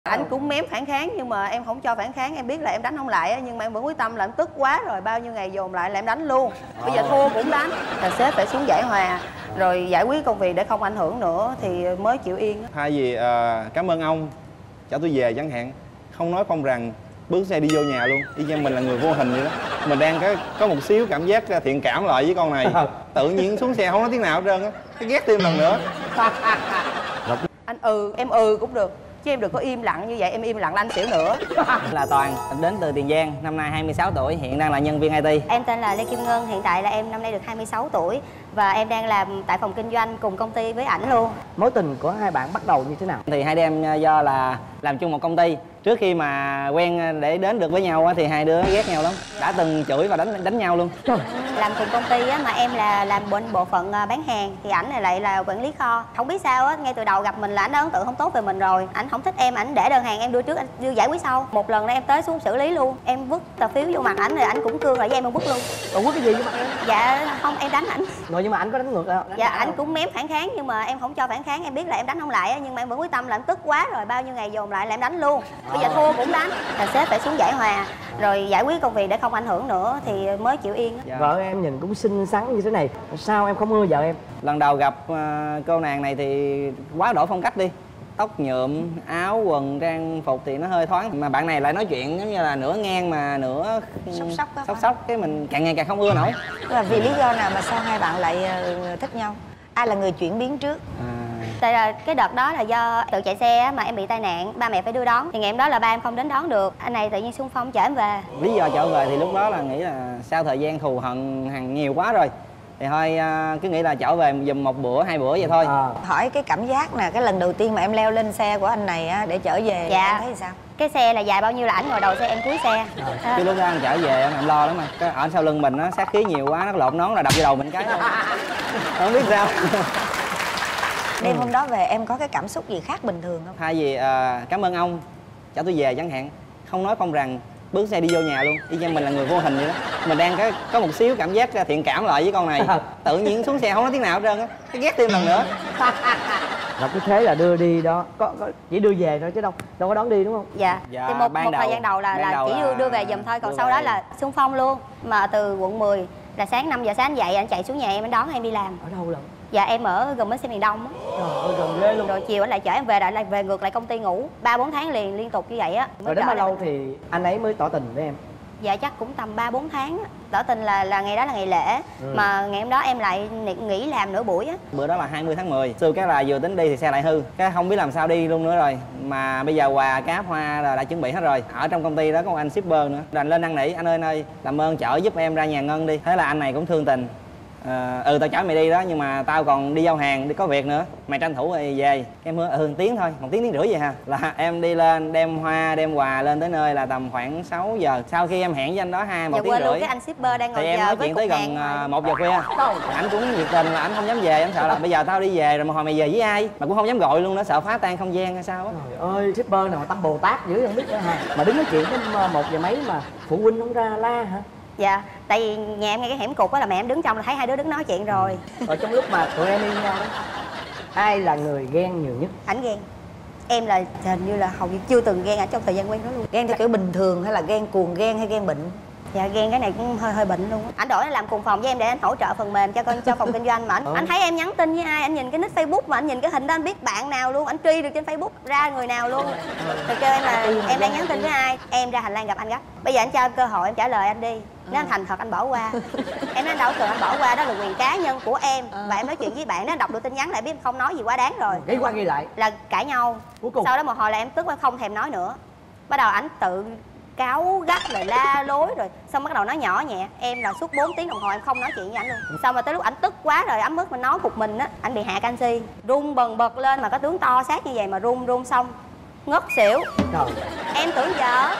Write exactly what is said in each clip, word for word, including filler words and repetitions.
Anh cũng mém phản kháng nhưng mà em không cho phản kháng, em biết là em đánh không lại nhưng mà em vẫn quyết tâm là em tức quá rồi, bao nhiêu ngày dồn lại là em đánh luôn. Bây giờ thua cũng đánh, là sếp phải xuống giải hòa rồi giải quyết công việc để không ảnh hưởng nữa thì mới chịu yên. Thay vì à, cảm ơn ông chở tôi về chẳng hạn, không nói không rằng bước xe đi vô nhà luôn, y chang mình là người vô hình vậy đó. Mình đang có có một xíu cảm giác thiện cảm lại với con này, tự nhiên xuống xe không nói tiếng nào hết trơn á, cái ghét thêm lần nữa. Anh ừ em ừ cũng được chứ em đừng có im lặng như vậy, em im lặng là anh xỉu nữa. Là Toàn, đến từ Tiền Giang, năm nay hai mươi sáu tuổi, hiện đang là nhân viên i tê. Em tên là Lê Kim Ngân, hiện tại là em năm nay được hai mươi sáu tuổi và em đang làm tại phòng kinh doanh cùng công ty với ảnh luôn. Mối tình của hai bạn bắt đầu như thế nào? Thì hai đứa em do là làm chung một công ty. Trước khi mà quen để đến được với nhau thì hai đứa ghét nhau lắm, đã từng chửi và đánh đánh nhau luôn. Làm cùng công ty á, mà em là làm bên bộ phận bán hàng thì ảnh này lại là quản lý kho. Không biết sao á, ngay từ đầu gặp mình là ảnh đã ấn tượng không tốt về mình rồi. Ảnh không thích em, ảnh để đơn hàng em đưa trước, anh đưa giải quyết sau. Một lần đó em tới xuống xử lý luôn, em vứt tờ phiếu vô mặt ảnh rồi ảnh cũng cương lại với em, em vứt luôn. Ủa vứt cái gì vô mặt em? Dạ không, em đánh ảnh. Rồi nhưng mà ảnh có đánh ngược không? Dạ ảnh cũng mém phản kháng nhưng mà em không cho phản kháng, em biết là em đánh không lại nhưng mà em vẫn quyết tâm là em tức quá rồi, bao nhiêu ngày dồn lại là em đánh luôn. Bây giờ thua cũng đánh, là sếp phải xuống giải hòa rồi giải quyết công việc để không ảnh hưởng nữa thì mới chịu yên. Dạ. Vợ em nhìn cũng xinh xắn như thế này, sao em không ưa vợ em? Lần đầu gặp uh, cô nàng này thì quá đổi phong cách đi, tóc nhuộm, áo quần trang phục thì nó hơi thoáng, mà bạn này lại nói chuyện giống như là nửa ngang mà nửa sốc sốc đó, sốc sốc cái mình càng ngày càng không ưa nổi. Là vì lý do nào mà sao hai bạn lại uh, thích nhau? Ai là người chuyển biến trước? À... Tại là cái đợt đó là do tự chạy xe mà em bị tai nạn, ba mẹ phải đưa đón thì ngày hôm đó là ba em không đến đón được, anh này tự nhiên xung phong chở em về. Lý do chở về thì lúc đó là nghĩ là sau thời gian thù hận hàng nhiều quá rồi thì thôi cứ nghĩ là chở về giùm một bữa hai bữa vậy thôi. À. Hỏi cái cảm giác nè, cái lần đầu tiên mà em leo lên xe của anh này á để chở về, dạ. Em thấy sao? Cái xe là dài bao nhiêu là ảnh ngồi đầu xe, em cuối xe. À. Cái lúc đó anh chở về em lo lắm mà cái ở sau lưng mình nó sát khí nhiều quá, nó lộn nón là đập vô đầu mình cái thôi. Không biết sao. Đêm hôm đó về em có cái cảm xúc gì khác bình thường không? Thay vì uh, cảm ơn ông chở tôi về chẳng hạn, không nói không rằng bước xe đi vô nhà luôn, y chang mình là người vô hình vậy đó. Mình đang có có một xíu cảm giác thiện cảm lại với con này, tự nhiên xuống xe không nói tiếng nào hết trơn á, cái ghét thêm lần nữa. Rồi cứ thế là đưa đi đó, có, có chỉ đưa về thôi chứ đâu đâu có đón đi đúng không? Dạ, dạ thì một, ban một đầu, thời gian đầu là, là đầu chỉ là đưa về giùm thôi, còn sau về. đó là xung phong luôn. Mà từ quận mười là sáng năm giờ sáng dậy anh chạy xuống nhà em, anh đón em đi làm. Ở đâu lần? Dạ em ở gần bến xe miền Đông á. Trời ơi gần ghê luôn. Rồi chiều anh lại chở em về, lại lại về ngược lại công ty ngủ ba bốn tháng liền liên tục như vậy á. Rồi đến bao lâu thì anh ấy mới tỏ tình với em? Dạ chắc cũng tầm ba bốn tháng á. Tỏ tình là là ngày đó là ngày lễ, ừ. Mà ngày hôm đó em lại nghỉ làm nửa buổi á. Bữa đó là hai mươi tháng mười, xưa cái là vừa tính đi thì xe lại hư, cái không biết làm sao đi luôn nữa rồi. Mà bây giờ quà cáp hoa là đã chuẩn bị hết rồi. Ở trong công ty đó có một anh shipper nữa, rồi anh lên năn nỉ, anh ơi anh ơi làm ơn chở giúp em ra nhà Ngân đi. Thế là anh này cũng thương tình. À, ừ tao chở mày đi đó nhưng mà tao còn đi giao hàng, đi có việc nữa, mày tranh thủ rồi về. Em hứa ừ tiếng thôi, một tiếng tiếng rưỡi vậy ha. Là em đi lên đem hoa đem quà lên tới nơi là tầm khoảng sáu giờ. Sau khi em hẹn với anh đó hai một tiếng rưỡi luôn cái anh shipper đang ngồi thì em nói chuyện tới gần một giờ khuya. Anh cũng nhiệt tình là anh không dám về, anh sợ là bây giờ tao đi về rồi mà hồi mày về với ai, mà cũng không dám gọi luôn nữa, sợ phá tan không gian hay sao á. Trời ơi shipper nào mà tâm Bồ Tát dữ không biết nữa hả? Mà đứng nói chuyện đến một giờ mấy mà phụ huynh không ra la hả? Dạ, tại vì nhà em ngay cái hẻm cục á là mẹ em đứng trong là thấy hai đứa đứng nói chuyện rồi. Rồi trong lúc mà tụi em yêu nhau đó, ai là người ghen nhiều nhất? Ảnh ghen. Em là hình như là hầu như chưa từng ghen ở trong thời gian quen đó luôn. Ghen theo kiểu bình thường hay là ghen cuồng ghen hay ghen bệnh? Dạ ghen cái này cũng hơi hơi bệnh luôn. Ảnh đổi làm cùng phòng với em để anh hỗ trợ phần mềm cho con cho phòng kinh doanh mà anh, ừ. Anh thấy em nhắn tin với ai, anh nhìn cái nick Facebook mà anh nhìn cái hình đó anh biết bạn nào luôn, anh truy được trên Facebook ra người nào luôn. Rồi kêu em là em đang nhắn tin với ai, em ra hành lang gặp anh gấp. Bây giờ anh cho em cơ hội em trả lời anh đi. Nếu anh thành thật anh bỏ qua. Em nói đâu cần anh bỏ qua, đó là quyền cá nhân của em. Và em nói chuyện với bạn, nó đọc được tin nhắn lại biết không nói gì quá đáng rồi. Ghi qua ghi lại. Là cãi nhau. Cuối cùng. Sau đó một hồi là em tức em không thèm nói nữa. Bắt đầu ảnh tự cáu gắt rồi la lối rồi xong bắt đầu nói nhỏ nhẹ, em là suốt bốn tiếng đồng hồ em không nói chuyện với ảnh luôn. Xong rồi tới lúc ảnh tức quá rồi ấm ức mình nói một mình á, ảnh bị hạ canxi run bần bật lên, mà có tướng to xác như vậy mà run run xong ngất xỉu. Trời. Em tưởng vợ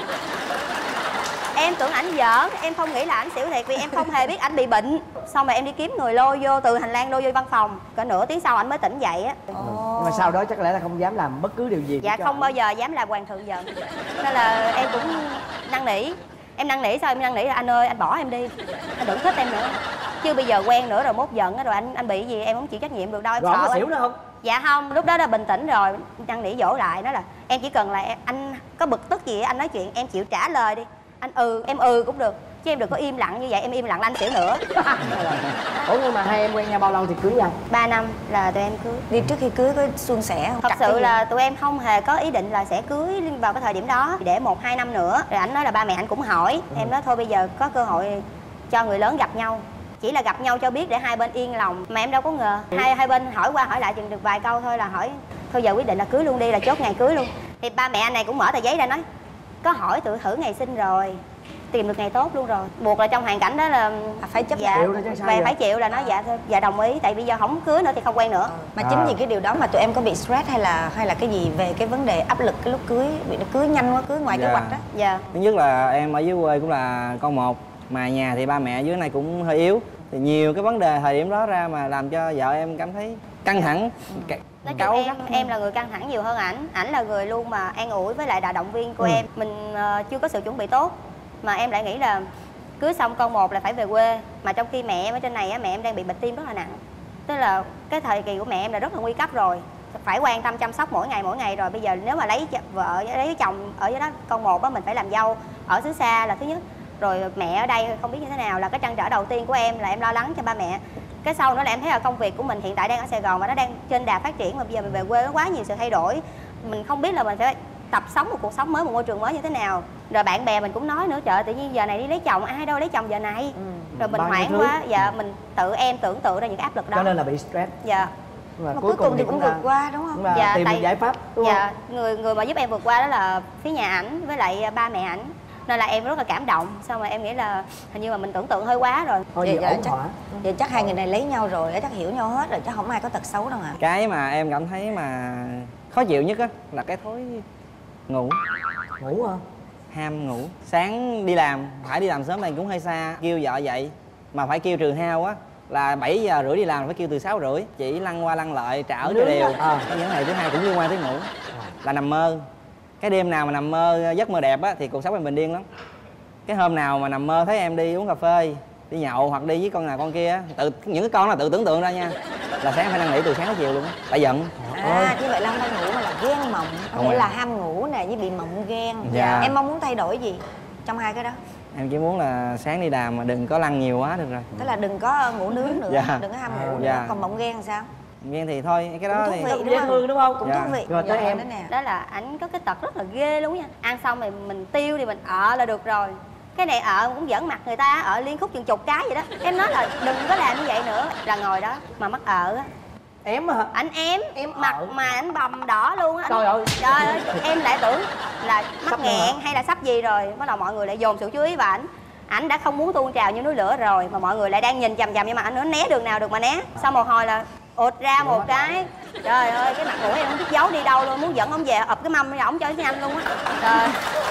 em tưởng ảnh giỡn, em không nghĩ là ảnh xỉu thiệt vì em không hề biết ảnh bị bệnh. Xong rồi em đi kiếm người lôi vô từ hành lang lôi vô văn phòng, cỡ nửa tiếng sau ảnh mới tỉnh dậy á. Ừ. Nhưng mà sau đó chắc lẽ là không dám làm bất cứ điều gì. Dạ không bao giờ dám làm hoàng thượng giận. Nên là em cũng năn nỉ. Em năn nỉ sao em năn nỉ là anh ơi anh bỏ em đi, anh đừng thích em nữa. Chứ bây giờ quen nữa rồi mốt giận rồi anh anh bị gì em không chịu trách nhiệm được đâu, em rồi sợ có anh. xỉu nữa không? Dạ không, lúc đó đã bình tĩnh rồi. Năn nỉ dỗ lại, nói là em chỉ cần là em, anh có bực tức gì anh nói chuyện em chịu trả lời đi. Anh ừ, em ừ cũng được, chứ em đừng có im lặng như vậy, em im lặng là anh xỉu nữa. Ủa nhưng mà hai em quen nhau bao lâu thì cưới nhau? Ba năm là tụi em cưới. Đi trước khi cưới có suôn sẻ không? Thật sự là tụi em không hề có ý định là sẽ cưới vào cái thời điểm đó, để một hai năm nữa. Rồi anh nói là ba mẹ anh cũng hỏi. Ừ. Em nói thôi bây giờ có cơ hội cho người lớn gặp nhau, chỉ là gặp nhau cho biết để hai bên yên lòng. Mà em đâu có ngờ ừ. hai hai bên hỏi qua hỏi lại chừng được vài câu thôi là hỏi thôi giờ quyết định là cưới luôn đi, là chốt ngày cưới luôn. Thì ba mẹ anh này cũng mở tờ giấy ra nói có hỏi tự thử ngày sinh rồi, tìm được ngày tốt luôn rồi, buộc là trong hoàn cảnh đó là phải chấp dạ, chịu chứ sao về vậy? phải chịu là nói dạ thôi dạ đồng ý, tại bây giờ không cưới nữa thì không quen nữa. Mà chính vì cái điều đó mà tụi em có bị stress hay là hay là cái gì về cái vấn đề áp lực cái lúc cưới, bị nó cưới nhanh quá, cưới ngoài kế Dạ. hoạch đó? Dạ. Thứ nhất là em ở dưới quê cũng là con một, mà nhà thì ba mẹ dưới này cũng hơi yếu, thì nhiều cái vấn đề thời điểm đó ra mà làm cho vợ em cảm thấy căng thẳng. Ừ. Nói chung em em là người căng thẳng nhiều hơn ảnh, ảnh là người luôn mà an ủi với lại là động viên của ừ. em. Mình uh, chưa có sự chuẩn bị tốt mà em lại nghĩ là cưới xong con một là phải về quê, mà trong khi mẹ em ở trên này á, mẹ em đang bị bệnh tim rất là nặng, tức là cái thời kỳ của mẹ em là rất là nguy cấp rồi, phải quan tâm chăm sóc mỗi ngày mỗi ngày rồi. Bây giờ nếu mà lấy vợ lấy chồng ở dưới đó con một á, mình phải làm dâu ở xứ xa là thứ nhất, rồi mẹ ở đây không biết như thế nào là cái trăn trở đầu tiên của em, là em lo lắng cho ba mẹ. Cái sau nữa là em thấy là công việc của mình hiện tại đang ở Sài Gòn và nó đang trên đà phát triển, mà bây giờ mình về quê có quá nhiều sự thay đổi, mình không biết là mình phải tập sống một cuộc sống mới, một môi trường mới như thế nào. Rồi bạn bè mình cũng nói nữa, trời tự nhiên giờ này đi lấy chồng, ai đâu lấy chồng giờ này. Ừ. Rồi mình hoảng quá, dạ mình tự em tưởng tượng ra những cái áp lực đó, cho nên là bị stress. Dạ. Mà, mà cuối cùng thì cũng vượt qua đúng không? Là dạ, tìm tại, được giải pháp đúng dạ, không? người người mà giúp em vượt qua đó là phía nhà ảnh với lại ba mẹ ảnh, nên là em rất là cảm động. Xong rồi em nghĩ là hình như mà mình tưởng tượng hơi quá rồi. Thôi vậy, vậy, vậy, ổn chắc, hỏa. vậy chắc hai người này lấy nhau rồi chắc hiểu nhau hết rồi, chắc không ai có tật xấu đâu hả? Cái mà em cảm thấy mà khó chịu nhất á là cái thói ngủ. Ngủ hả? Ham ngủ. Sáng đi làm, phải đi làm sớm này cũng hơi xa, kêu vợ dậy mà phải kêu trừ hao á là bảy giờ rưỡi đi làm, phải kêu từ sáu rưỡi, chỉ lăn qua lăn lại trảo cho đều. À. Cái những ngày thứ hai cũng liên quan tới ngủ, là nằm mơ. Cái đêm nào mà nằm mơ giấc mơ đẹp á thì cuộc sống em bình yên lắm. Cái hôm nào mà nằm mơ thấy em đi uống cà phê, đi nhậu hoặc đi với con nào con kia, tự những cái con là tự tưởng tượng ra nha, là sáng phải năn nỉ từ sáng tới chiều luôn á, tại giận. À như vậy là không phải ngủ mà là ghen mộng, có nghĩa là ham ngủ nè với bị mộng ghen. Dạ. Em mong muốn thay đổi gì trong hai cái đó? Em chỉ muốn là sáng đi làm mà đừng có lăn nhiều quá được rồi. Tức là đừng có ngủ nướng nữa, Dạ. đừng có ham ngủ nữa. Dạ. Còn mộng ghen sao? Ghen thì thôi, cái đó Cũng thì thú vị Cũng đúng dễ không? thương đúng không? Cũng Dạ. thú vị. Rồi tới Dạ, em. đó nè. Đó là ảnh có cái tật rất là ghê luôn nha. Ăn xong thì mình tiêu thì mình ở là được rồi. Cái này ở cũng giỡn mặt người ta, ở liên khúc chừng chục cái vậy đó. Em nói là đừng có làm như vậy nữa. Là ngồi đó mà mắc ở á, Em hả? ảnh em Em mặt ở. mà ảnh bầm đỏ luôn á. Trời ơi. Trời ơi, em lại tưởng là mắc Sắp nghẹn nữa. hay là sắp gì rồi, bắt đầu mọi người lại dồn sự chú ý vào ảnh. Ảnh đã không muốn tuôn trào như núi lửa rồi mà mọi người lại đang nhìn chằm chằm nhưng mà ảnh nữa né đường nào được mà né. Sau một hồi là ụt ra một cái, trời ơi cái mặt mũi em không biết giấu đi đâu luôn, muốn dẫn ông về ập cái mâm ra ổng cho cái nhanh luôn á. Trời.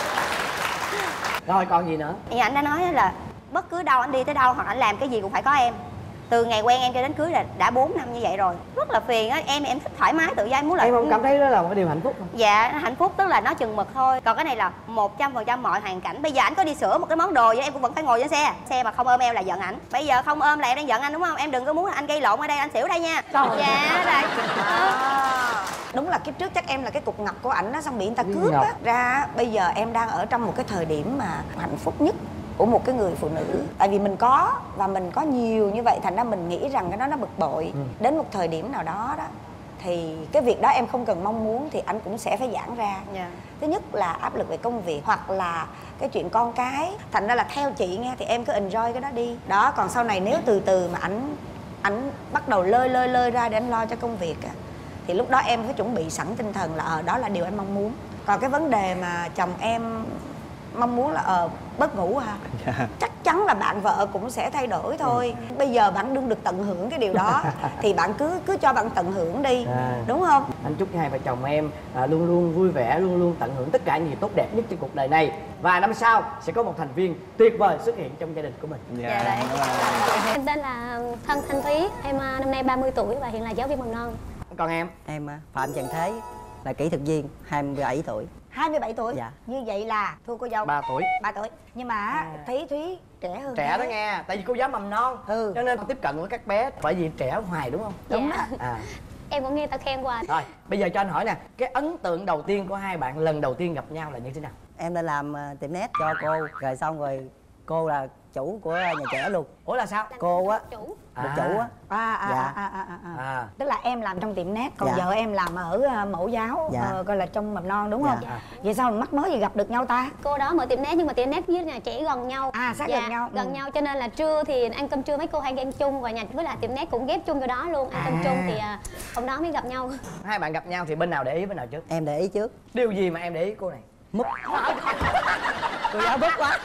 Rồi còn gì nữa? Thì ảnh đã nói là bất cứ đâu ảnh đi tới đâu hoặc ảnh làm cái gì cũng phải có em. Từ ngày quen em cho đến cưới là đã bốn năm như vậy rồi, rất là phiền á. Em em thích thoải mái tự do, em muốn là Em không cảm thấy đó là một cái điều hạnh phúc không? dạ hạnh phúc tức là nó chừng mực thôi, còn cái này là một trăm phần trăm mọi hoàn cảnh. Bây giờ ảnh có đi sửa một cái món đồ vậy em cũng vẫn phải ngồi trên xe, xe mà không ôm em là giận ảnh. Bây giờ không ôm là em đang giận anh đúng không? Em đừng có muốn là anh gây lộn ở đây, anh xỉu đây nha. Trời Dạ rồi. À, đúng là kiếp trước chắc em là cái cục ngọc của ảnh đó, xong bị người ta cướp á. Ra bây giờ em đang ở trong một cái thời điểm mà hạnh phúc nhất của một cái người phụ nữ, tại vì mình có và mình có nhiều như vậy, thành ra mình nghĩ rằng cái đó nó bực bội. Ừ. Đến một thời điểm nào đó đó thì cái việc đó em không cần mong muốn thì anh cũng sẽ phải giãn ra. Yeah. Thứ nhất là áp lực về công việc hoặc là cái chuyện con cái, thành ra là theo chị nghe thì em cứ enjoy cái đó đi đó. Còn sau này nếu từ từ mà ảnh ảnh bắt đầu lơi lơi lơi ra để anh lo cho công việc á, thì lúc đó em phải chuẩn bị sẵn tinh thần là ờ đó là điều em mong muốn. Còn cái vấn đề mà chồng em mong muốn là ờ bớt ngủ hả? Yeah. Chắc chắn là bạn vợ cũng sẽ thay đổi thôi. Ừ. Bây giờ bạn đừng được tận hưởng cái điều đó thì bạn cứ cứ cho bạn tận hưởng đi. À. Đúng không? Anh chúc hai vợ chồng em à, luôn luôn vui vẻ, luôn luôn tận hưởng tất cả những gì tốt đẹp nhất trên cuộc đời này. Và năm sau sẽ có một thành viên tuyệt vời xuất hiện trong gia đình của mình. Dạ. Dạ, Em tên là Thân Thanh Thúy, em năm nay ba mươi tuổi và hiện là giáo viên mầm non. Còn em? Em Phạm Trần Thế, là kỹ thuật viên, hai mươi bảy tuổi. hai mươi bảy tuổi? Dạ. Như vậy là thua cô dâu ba tuổi. ba tuổi. Nhưng mà à. thấy Thúy trẻ hơn. Trẻ đó nghe, tại vì cô giáo mầm non. Ừ. Cho nên tiếp cận với các bé phải vì trẻ hoài đúng không? Đúng dạ. đó. À. Em cũng nghe ta khen hoài. Rồi bây giờ cho anh hỏi nè, cái ấn tượng đầu tiên của hai bạn lần đầu tiên gặp nhau là như thế nào? Em lên làm uh, tiệm nét cho cô, rồi xong rồi cô là chủ của nhà trẻ luôn. Ủa là sao? Cô á, Chủ. một chủ á. À, à, Dạ. à, à, à, à. À. Tức là em làm trong tiệm nét, còn Dạ. vợ em làm ở uh, mẫu giáo, Dạ. ờ, coi là trong mầm non đúng Dạ. không? Dạ. Vậy sao mà mắc mới gì gặp được nhau ta? Cô đó mở tiệm nét nhưng mà tiệm nét với nhà trẻ gần nhau. À, sát Dạ, gần nhau. gần Ừ. nhau cho nên là trưa thì ăn cơm trưa mấy cô hay ăn chung, và nhà với lại tiệm nét cũng ghép chung cho đó luôn, ăn cơm À. chung thì à, hôm đó mới gặp nhau. Hai bạn gặp nhau thì bên nào để ý bên nào trước? Em để ý trước. Điều gì mà em để ý cô này? Múp. Cô giáo bút quá.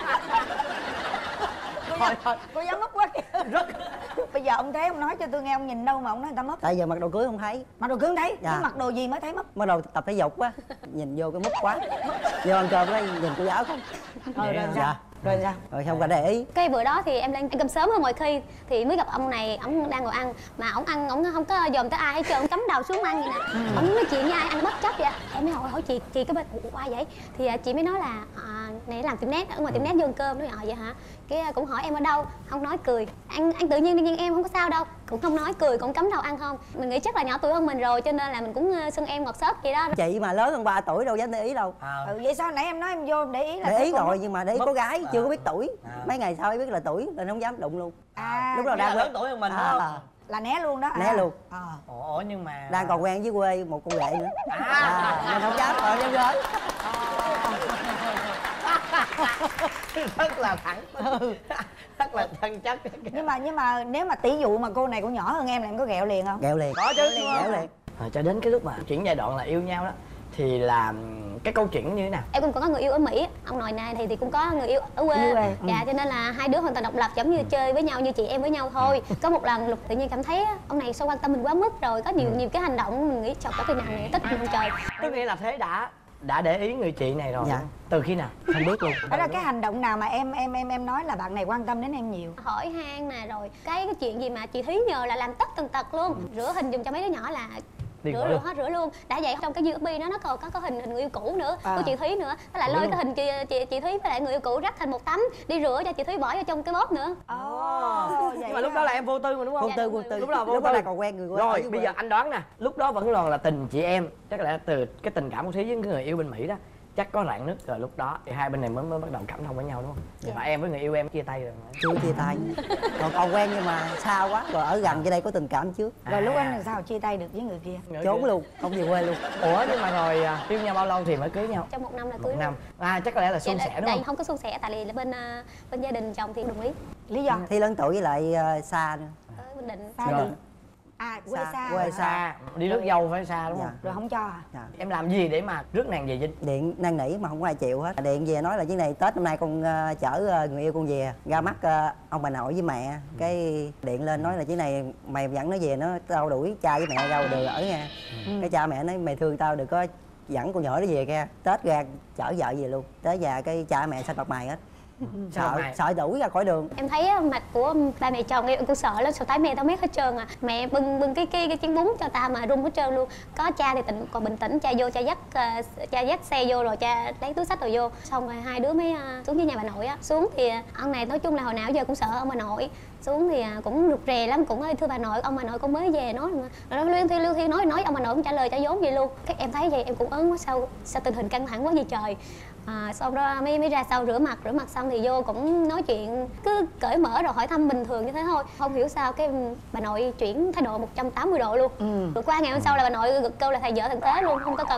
Thôi thôi, cô giáo mất quá kìa. Rất. Bây giờ ông thấy ông nói cho tôi nghe, ông nhìn đâu mà ông nói người ta mất? Tại giờ mặc đồ cưới không thấy. Mặc đồ cưới thấy, Dạ. chứ mặc đồ gì mới thấy mất? Bắt đầu tập thể dục á, nhìn vô cái múp quá. Vô ăn cơm cái nhìn cô giáo không. Ờ, rồi sao? Dạ. Rồi sao? Rồi không cả để ý. Cái bữa đó thì em lên ăn cơm sớm hơn mọi khi, thì mới gặp ông này, ông đang ngồi ăn mà ông ăn ông không có dòm tới ai hết trơn, ông cắm đầu xuống ăn vậy nè. Ông nói chuyện với ai ăn bất chấp vậy. Em mới hỏi hỏi chị chị cái bên ủa ai vậy, thì à, chị mới nói là à, này làm tiệm nét ở ngoài tiệm nét vô ăn cơm. Nói ờ vậy hả, cái à, cũng hỏi em ở đâu, không nói cười ăn ăn tự nhiên, nhưng em không có sao đâu, cũng không nói cười, cũng cắm đầu ăn không. Mình nghĩ chắc là nhỏ tuổi hơn mình rồi cho nên là mình cũng uh, xưng em ngọt xớt vậy đó. Chị mà lớn hơn ba tuổi đâu dám để ý đâu. À. Ừ, vậy sao nãy em nói em vô để ý là Để thấy ý cô rồi mất? nhưng mà để ý Mất. có gái chưa có biết tuổi. À. Mấy ngày sau mới biết là tuổi nên không dám đụng luôn. À, Lúc đó Nghĩa là đang lớn tuổi hơn mình à, đúng không? à. là né luôn đó. Né à. luôn. Ờ. Ủa nhưng mà Đang còn quen với quê một cô ghệ nữa. À. À, nên không dám ở dám gới. rất là thẳng. Rất là chân chất. Nhưng mà nhưng mà nếu mà tỷ dụ mà cô này cũng nhỏ hơn em là em có ghẹo liền không? Ghẹo liền. Có chứ. Ghẹo liền. À, cho đến cái lúc mà chuyển giai đoạn là yêu nhau đó thì là cái câu chuyện như thế nào? Em cũng có người yêu ở Mỹ, ông nội này thì thì cũng có người yêu ở quê. Ở quê, ừ. Dạ, cho nên là hai đứa hoàn toàn độc lập, giống như chơi với nhau như chị em với nhau thôi. Có một lần Lục tự nhiên cảm thấy á, ông này sao quan tâm mình quá mức rồi, có nhiều nhiều cái hành động mình nghĩ chọc có cái nào này tích mình không trời. Tức nghĩa là thế đã đã để ý người chị này rồi. Dạ. Từ khi nào? Không biết luôn. Đó là cái hành động nào mà em em em em nói là bạn này quan tâm đến em nhiều? Hỏi han nè, rồi cái cái chuyện gì mà chị Thúy nhờ là làm tất tần tật luôn. Rửa hình dùng cho mấy đứa nhỏ là Đi rửa rửa rửa luôn. hết rửa luôn. Đã vậy trong cái u ét bê đó nó còn có có hình hình người yêu cũ nữa, À. của chị Thúy nữa. Thế lại Rửa lôi luôn. cái hình chị, chị chị Thúy với lại người yêu cũ rắc thành một tấm, đi rửa cho chị Thúy bỏ vào trong cái bóp nữa. Ồ, Nhưng mà lúc đó là em vô tư mà đúng không? Vô tư, vô Dạ, tư. Lúc đó là vô Lúc đó tư. là còn quen người quê. Rồi ở dưới bây quê. giờ anh đoán nè, lúc đó vẫn còn là tình chị em, chắc là từ cái tình cảm của Thúy với cái người yêu bên Mỹ đó chắc có rạn nứt rồi, lúc đó thì hai bên này mới mới bắt đầu cảm thông với nhau đúng không? Dạ. Và em với người yêu em chia tay rồi. Chưa chia tay. Còn còn quen nhưng mà xa quá. Rồi ở gần dưới đây có tình cảm trước. Rồi lúc À. anh làm sao chia tay được với người kia? Người Trốn kia- luôn, không về quê luôn. Ủa nhưng mà rồi à, yêu nhau bao lâu thì mới cưới nhau? Trong một năm là Một cưới. năm. À chắc có lẽ là suôn Dạ, sẻ đúng tại không? không có suôn sẻ, tại vì là bên à, bên gia đình chồng thì đồng ý. Lý do? Thi lớn tuổi với lại ờ, xa nữa. Ở Bình Định. Xa Rồi. đi. À, quê Xa, xa. quê. Xa, đi rước dâu phải xa đúng Dạ. không? Rồi không cho à? Dạ. Em làm gì để mà rước nàng về Vinh? Điện năn nỉ mà không có ai chịu hết. Điện về nói là chuyến này Tết năm nay con ờ, chở ờ, người yêu con về ra mắt ờ, ông bà nội với mẹ. Cái điện lên nói là chuyến này mày dẫn nó về, nó tao đuổi cha với mẹ ra ngoài đường ở nha. Cái cha mẹ nói mày thương tao đừng có dẫn con nhỏ nó về kia. Tết ra chở vợ về luôn. Tới già cái cha mẹ xanh mặt mày hết. Sao Sợ mày? sợ đuổi ra khỏi đường. Em thấy á, mặt của ba mẹ chồng em cũng sợ lắm, sợ tái mẹ tao mét hết trơn à. Mẹ bưng bưng cái cái cái chén bún cho ta mà rung hết trơn luôn. Có cha thì tỉnh còn bình tĩnh, cha vô cha dắt uh, cha dắt xe vô rồi cha lấy túi xách rồi vô. Xong rồi hai đứa mới uh, xuống với nhà bà nội á. Xuống thì uh, ông này nói chung là hồi nào giờ cũng sợ ông bà nội. Xuống thì uh, cũng rụt rè lắm, cũng ơi thưa bà nội, ông bà nội con mới về nói mà. Rồi nó liên thi lưu thi nói nói ông bà nội cũng trả lời trả vốn vậy luôn. Cái em thấy vậy em cũng ớn quá, sao sao tình hình căng thẳng quá vậy trời. À, xong đó mới mới ra sau rửa mặt rửa mặt xong thì vô cũng nói chuyện cứ cởi mở rồi hỏi thăm bình thường như thế thôi. Không hiểu sao cái bà nội chuyển thái độ một trăm tám mươi độ luôn. Ừ. Rồi qua ngày hôm sau là bà nội gật câu là thầy vợ thằng Tế luôn, không có cần.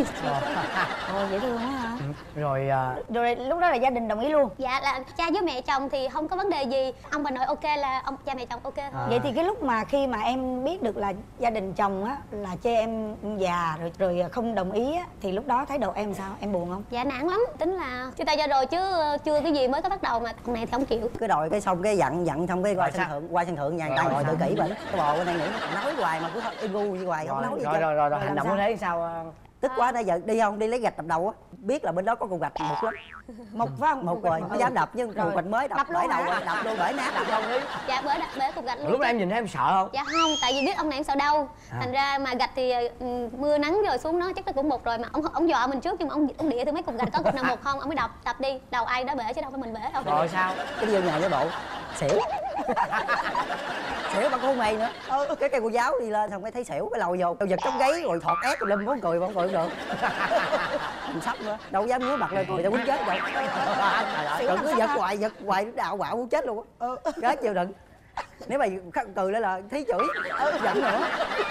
Ồ, dễ thương quá hả? Rồi à, Rồi lúc đó là gia đình đồng ý luôn. Dạ là cha với mẹ chồng thì không có vấn đề gì, ông bà nội ok là ông cha mẹ chồng ok thôi. À. Vậy thì cái lúc mà khi mà em biết được là gia đình chồng á là chê em già rồi rồi không đồng ý á thì lúc đó thái độ em sao? Em buồn không? Dạ nản lắm, tính là chia tay cho rồi chứ chưa cái gì mới có bắt đầu mà ông này thì không chịu. Cái đòi cái xong cái dặn dặn xong cái qua Rồi sân sao? thượng qua sân thượng nhà người ta Rồi ngồi sao? tự kỷ bệnh. Cái bò bên đây nghĩ nói hoài mà cứ thật y gu như hoài không rồi, nói gì rồi, hết. rồi, rồi, rồi, Rồi hành làm động sao? như thế sao? à? Tức quá nãy giờ đi không đi lấy gạch đập đầu á, biết là bên đó có cục gạch một lắm. Một phải không? Một rồi không dám đập nhưng Rồi. cục gạch mới đập Đập luôn bể đầu hả? rồi, đập luôn bể nát đập Không ý. Dạ bữa đập bể cục gạch luôn. Lúc đó em nhìn thấy em sợ không? Dạ không, tại vì biết ông này em sợ đâu. À. Thành ra mà gạch thì ừ, mưa nắng rồi xuống nó chắc nó cũng một rồi, mà ông ông dọa mình trước nhưng mà ông ông địa từ mấy cục gạch có cục nào một không, ông mới đập đập đi, đầu ai đã bể chứ đâu phải mình bể đâu. Rồi sao? cái đi vô nhà với bộ xỉu. xỉu bằng con mày nữa. Ừ. Cái cây cô giáo đi lên xong cái thấy xỉu cái lầu vô tao giật trong gáy rồi thọt ép lâm muốn cười mà không cười không được. Mình sắp nữa đâu dám ngứa mặt lên cười tao muốn chết đâu. Đừng cứ giật hoài giật hoài đạo quạo muốn chết luôn á. Gái chịu đựng. Nếu mày cười lên là thấy chửi giận nữa.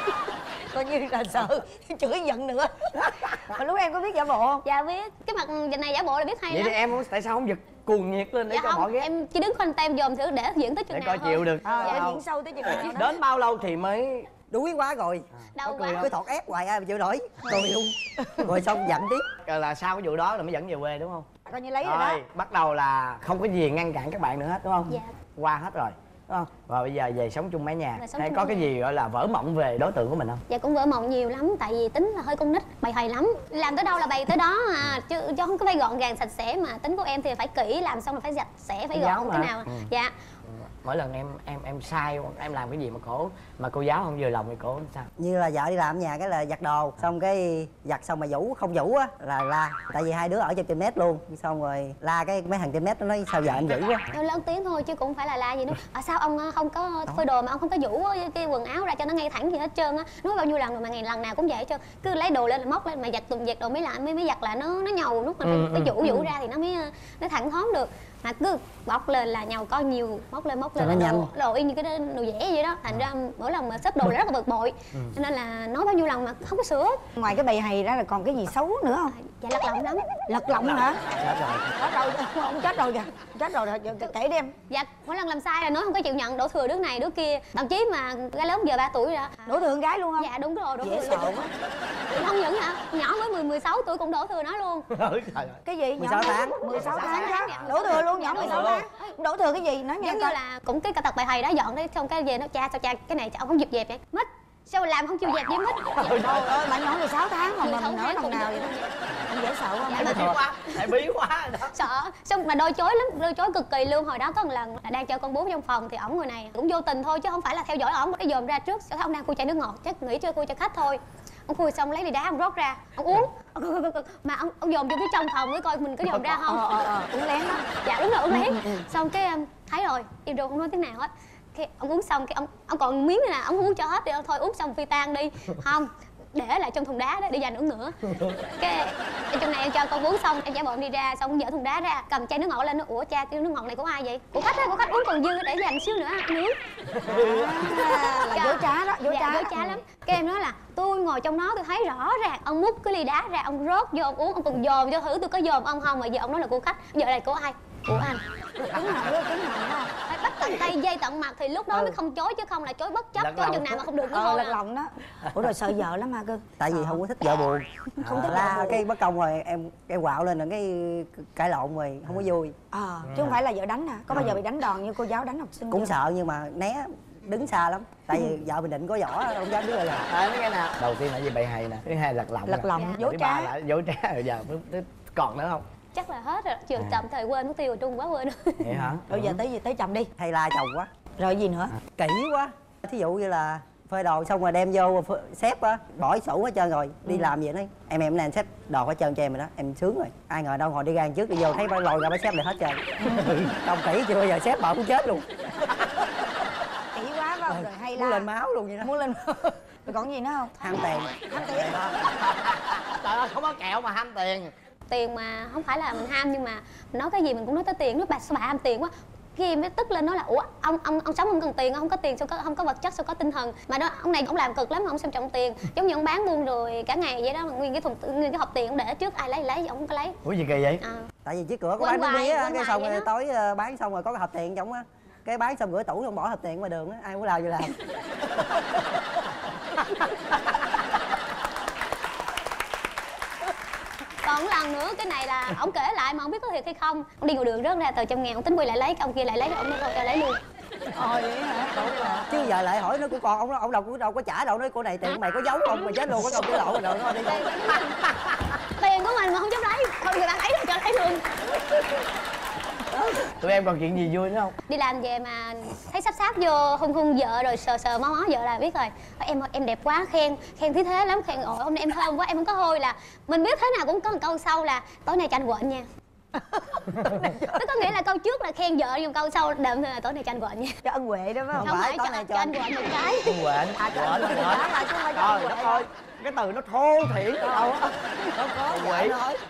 Coi như là sợ chửi giận nữa. Mà lúc em có biết giả bộ không? Dạ biết. Cái mặt dịch này giả bộ là biết hay vậy lắm. Thì em tại sao không giật cuồng nhiệt lên để dạ cho không, họ ghét? em chỉ đứng khoanh tay dòm thử để diễn tới chừng để nào coi chịu được. À, à, để diễn sâu tới chừng nào đó. Đến bao lâu thì mới đuối quá rồi. Đau cười quá. cứ thọt ép hoài ai mà chịu nổi cười luôn. Rồi xong giận tiếp. là sau cái vụ đó là mới dẫn về quê đúng không? Coi như lấy rồi, rồi đó. bắt đầu là không có gì ngăn cản các bạn nữa hết đúng không? Dạ. Qua hết rồi đúng không? Và bây giờ về sống chung mái nhà. Hay có chung cái nhà. gì gọi là vỡ mộng về đối tượng của mình không? Dạ cũng vỡ mộng nhiều lắm, tại vì tính là hơi con nít, bày hầy lắm. Làm tới đâu là bày tới đó à, chứ, chứ không có phải gọn gàng sạch sẽ, mà tính của em thì phải kỹ, làm xong là phải sạch sẽ, phải Giáo gọn mà. cái nào. Ừ. Dạ. Mỗi lần em em em sai em làm cái gì mà cổ mà cô giáo không vừa lòng thì cổ sao? Như là vợ đi làm ở nhà cái là giặt đồ xong cái giặt xong mà vũ không vũ á là la, tại vì hai đứa ở trong tiệm net luôn, xong rồi la cái mấy thằng tiệm net nó nói sao giờ anh vũ quá. Nó lớn tiếng thôi chứ cũng phải là la gì nữa. À, sao ông không có phơi đồ mà ông không có vũ cái quần áo ra cho nó ngay thẳng gì hết trơn á. Nói bao nhiêu lần rồi mà ngày lần nào cũng vậy hết trơn. Cứ lấy đồ lên là móc lên mà giặt tuần giặt đồ mới lại mới mới giặt là nó nó nhầu, lúc mà ừ, phải ừ, vũ ừ. vũ ra thì nó mới nó thẳng thóm được. Mà cứ bóc lên là nhầu co nhiều, móc lên móc lên cho là nó đồ, nhanh. đồ y như cái đồ dẻ vậy đó. Thành ra mỗi lần mà xếp đồ là rất là bực bội. Ừ. Cho nên là nói bao nhiêu lần mà không có sửa. Ngoài cái bày hầy ra là còn cái gì xấu nữa không? Dạ lật lọng lắm. Lật lọng hả? Chết rồi. Chết rồi, ông chết rồi kìa. Chết rồi, rồi kể đi em. Dạ mỗi lần làm sai là nói không có chịu nhận, đổ thừa đứa này đứa kia. Thậm chí mà gái lớn giờ ba tuổi rồi đó. Đổ thừa con gái luôn không? Dạ đúng rồi, đổ Dễ thừa sợ luôn. quá. Không những hả, nhỏ mới mười mười sáu tuổi cũng đổ thừa nó luôn. Cái gì? mười sáu tháng. mười sáu tháng đó. Đổ thừa luôn, nhỏ mười sáu tháng. Đổ thừa cái gì? Nói nghe Giống như coi. là cũng cái cả tập bài thầy đó dọn đấy, xong cái về nó cha sao cha cái này ông không dịp dẹp vậy. Mít sao trời làm không chịu dẹp với mít. Trời ơi, bạn nhỏ mười sáu tháng mà mười sáu mình nói tháng thằng cũng nào vậy đó. Em dễ sợ không? Dạ, Em mà- thừa. Tại bí quá đó. Sợ, xong mà đôi chối lắm, đôi chối cực kỳ luôn. Hồi đó có một lần là đang chơi con bú trong phòng thì ổng người này cũng vô tình thôi chứ không phải là theo dõi ổng, cái dòm ra trước sao ông đang khui chai nước ngọt chắc nghĩ chưa khui cho khách thôi. Ông khui xong lấy ly đá ông rót ra ông uống mà ông ông dòm vô phía trong phòng mới coi mình có dòm ra không. Ờ, ờ, ờ, uống lén đó. Dạ đúng rồi, uống lén. Xong cái um, thấy rồi im rồi không nói tiếng nào hết. Cái ông uống xong cái ông ông còn miếng này nè, ông uống cho hết đi, ông thôi uống xong phi tan đi. Không, để lại trong thùng đá đó để dành uống nữa. Cái ở trong này em cho con uống xong em giả bộ em đi ra, xong dỡ thùng đá ra cầm chai nước ngọt lên, nó ủa cha cái nước ngọt này của ai vậy? Của khách á, của khách uống còn dư để dành xíu nữa ăn nướng. À, là dối trá đó, dối Dạ, trá. dối trá lắm. Cái em nói là tôi ngồi trong đó tôi thấy rõ ràng ông múc cái ly đá ra ông rót vô ông uống, ông còn dòm cho thử tôi có dòm ông không, mà giờ ông nói là của khách, giờ này của ai? Của anh. Cứng họng luôn, cứng họng không? Phải bắt tận tay dây tận mặt thì lúc đó mới không chối, chứ không là chối bất chấp, Lật chối lòng. chừng nào mà không được nữa Ờ, thôi lật à. lòng đó. Ủa rồi sợ vợ lắm hả cưng? Tại vì không có thích vợ buồn. Không thích vợ La buồn. cái bất công rồi em em quạo lên là cái cãi lộn rồi không có vui. Ờ, chứ không phải là vợ đánh hả? Có bao giờ bị đánh đòn như cô giáo đánh học sinh Cũng chưa? sợ nhưng mà né đứng xa lắm, tại vì vợ mình định có võ không dám đứa là. À, nói nghe nè. Đầu tiên là gì bậy hầy nè, thứ hai là lật lọng. Lật nè. lòng, Dạ. dối Thứ ba trá. là dối trá rồi giờ còn nữa không? Chắc là hết rồi, trường tạm thời quên mất tiêu rồi, Trung quá quên. Vậy hả? Rồi giờ tới gì tới chồng đi. Hay la chồng quá, Rồi gì nữa? kỹ quá. Thí dụ như là phơi đồ xong rồi đem vô phơi- xếp á, bỏ sủ hết trơn rồi đi làm vậy đấy, em em này xếp đồ hết trơn cho em rồi đó, em sướng rồi. Ai ngờ đâu ngồi đi ra trước đi vô thấy phải lòi ra phải xếp lại hết trơn. Không kỹ chưa bao giờ xếp bỏ cũng chết luôn. Kỹ quá phải không? Rồi hay Muốn la. lên máu luôn vậy đó. Muốn lên. Rồi còn gì nữa không? Ham tiền. Ham tiền. Trời ơi, không có kẹo mà ham tiền. Tiền mà không phải là mình ham, nhưng mà mình nói cái gì mình cũng nói tới tiền. Nói bà sao bà ham tiền quá, cái em mới tức lên nói là ủa ông ông ông sống không cần tiền, không có tiền sao có, không có vật chất sao có tinh thần. Mà đó ông này ông làm cực lắm mà ông xem trọng tiền, giống như ông bán buôn rồi cả ngày vậy đó, mà nguyên cái thùng nguyên cái hộp tiền ông để trước ai lấy lấy ông không có lấy. Ủa gì kỳ vậy? À. Tại vì trước cửa có Quên bán nước hoài, mía á, quên cái hoài xong vậy rồi đó. tối ờ, bán xong rồi có cái hộp tiền trong á, cái bán xong rửa tủ xong bỏ hộp tiền ngoài đường á, ai muốn làm gì làm. Còn một lần nữa, cái này là ông kể lại mà không biết có thiệt hay không. Ông đi ngồi đường rớt ra tờ trăm ngàn, ông tính quay lại lấy, cái ông kia lại lấy, ông nói thôi cho lấy luôn. Ôi vậy hả? Chứ giờ lại hỏi nó của con, ông ông đâu có đâu có trả đâu, nói cô này tiền mày có giấu không, mày chết luôn, có công cái lộ rồi đâu nó đi đâu. Tiền của mình mà không dám lấy, thôi người ta lấy rồi cho lấy luôn. Tụi em còn chuyện gì vui nữa không? Đi làm về mà thấy sắp sáp vô hung hung vợ rồi sờ sờ mó mó vợ là biết rồi. Em em đẹp quá, khen khen thấy thế lắm, khen ôi hôm nay em thơm quá, em không có hôi, là mình biết thế nào cũng có một câu sau là tối nay cho anh quện nha. Tức có nghĩa là câu trước là khen vợ, nhưng câu sau đệm là tối nay cho anh quện nha. Cho anh Huệ đó phải không? Không phải, tối cho, nay cho anh quện một cái. Quện À, cho quện anh Huệ quện đó mà chứ không phải cho anh trời Huệ. đất ơi, cái từ nó thô thiển đâu á. Không có Quậy. dạ nói.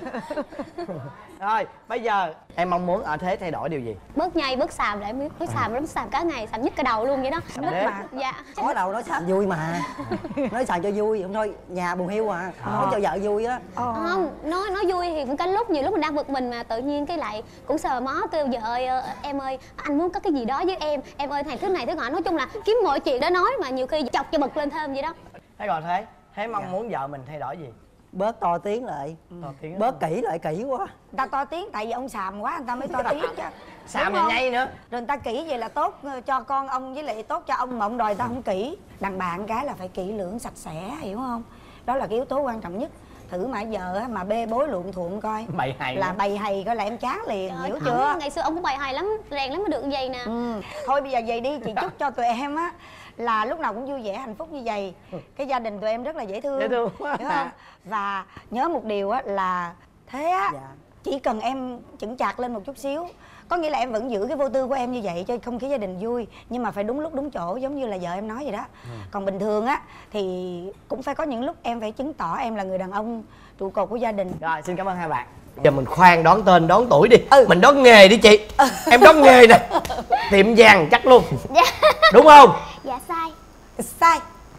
Rồi bây giờ em mong muốn ở Thế thay đổi điều gì? Bớt nhây, bớt xàm lại, em biết bớt xàm lắm, xàm cả ngày, xàm nhất cái đầu luôn vậy đó. Xàm đế. Dạ. Có đâu nói xàm vui mà. Nói xàm cho vui, không thôi nhà buồn hiu à. Nói cho vợ vui á. Không, nói nói vui thì cũng cái lúc nhiều lúc mình đang bực mình mà tự nhiên cái lại cũng sờ mó kêu vợ ơi, em ơi anh muốn có cái gì đó với em, em ơi này thứ này thứ nọ, nói chung là kiếm mọi chuyện để nói mà nhiều khi chọc cho bực lên thêm vậy đó. Thế còn Thế, Thế mong Dạ. muốn vợ mình thay đổi gì? Bớt to tiếng lại. To tiếng Bớt kỹ lại, kỹ quá. Người ta to tiếng tại vì ông xàm quá người ta mới to tiếng chứ. Xàm Đúng và không? nhây nữa. Rồi người ta kỹ vậy là tốt cho con ông với lại tốt cho ông, mà ông đòi người ta không kỹ. Đàn bà con cái là phải kỹ lưỡng sạch sẽ, hiểu không? Đó là cái yếu tố quan trọng nhất. Thử mà giờ á, mà bê bối luộm thuộm coi Bày hay là nữa. bày hay coi là em chán liền. Trời, hiểu không, chưa? ngày xưa ông cũng bày hài lắm, rèn lắm mới được như vậy nè. Ừ. Thôi bây giờ vậy đi, chị chúc cho tụi em á là lúc nào cũng vui vẻ hạnh phúc như vậy. Cái gia đình tụi em rất là dễ thương, Dễ thương quá. hiểu không? Và nhớ một điều á là Thế á, Dạ. chỉ cần em chững chạc lên một chút xíu, có nghĩa là em vẫn giữ cái vô tư của em như vậy cho không khí gia đình vui, nhưng mà phải đúng lúc đúng chỗ, giống như là vợ em nói vậy đó. Ừ. Còn bình thường á thì cũng phải có những lúc em phải chứng tỏ em là người đàn ông trụ cột của gia đình. Rồi xin cảm ơn hai bạn. Giờ mình khoan đón tên đón tuổi đi. Ừ. Mình đón nghề đi chị. Em đón nghề nè. Tiệm vàng chắc luôn. Dạ. Đúng không? Dạ sai. Sai.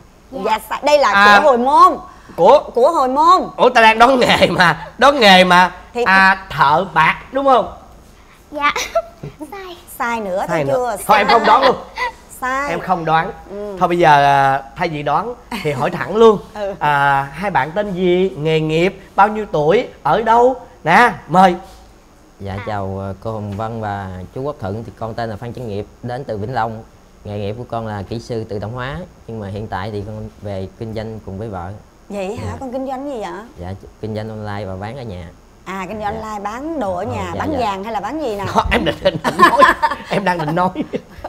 Dạ sai. Đây là À. của hồi môn. Của Của hồi môn. Ủa ta đang đón nghề mà. Đón nghề mà. Thì- À thợ bạc đúng không? Dạ. Sai. Sai nữa Sai thấy nữa. chưa? Thôi em không đoán luôn. Sai. Em không đoán. Ừ. Thôi bây giờ à, thay vì đoán thì hỏi thẳng luôn. Ừ. À, hai bạn tên gì, nghề nghiệp, bao nhiêu tuổi, ở đâu? Nè, mời. Dạ chào ờ, cô Hồng Vân và chú Quốc Thuận, thì con tên là Phan Chánh Nghiệp, đến từ Vĩnh Long. Nghề nghiệp của con là kỹ sư tự động hóa, nhưng mà hiện tại thì con về kinh doanh cùng với vợ. Vậy hả? Dạ. Con kinh doanh gì vậy? Dạ kinh doanh online và bán ở nhà. À kinh doanh Dạ. online bán đồ ở Ờ, nhà, dạ, bán dạ. vàng hay là bán gì nào? Đó, em định, định nói. Em đang định nói.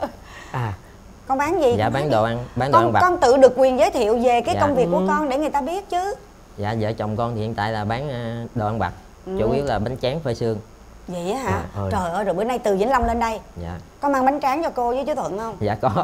À, Con bán gì? Dạ Con bán gì? đồ ăn, bán đồ Con ăn vặt. con tự được quyền giới thiệu về cái Dạ. công việc của Ừ. con để người ta biết chứ. Dạ vợ chồng con thì hiện tại là bán ờ, đồ ăn vặt, Ừ. chủ yếu là bánh tráng phơi sương. Vậy á hả? Trời ơi. Trời ơi, rồi bữa nay từ Vĩnh Long lên đây Dạ có mang bánh tráng cho cô với chú Thuận không? dạ có.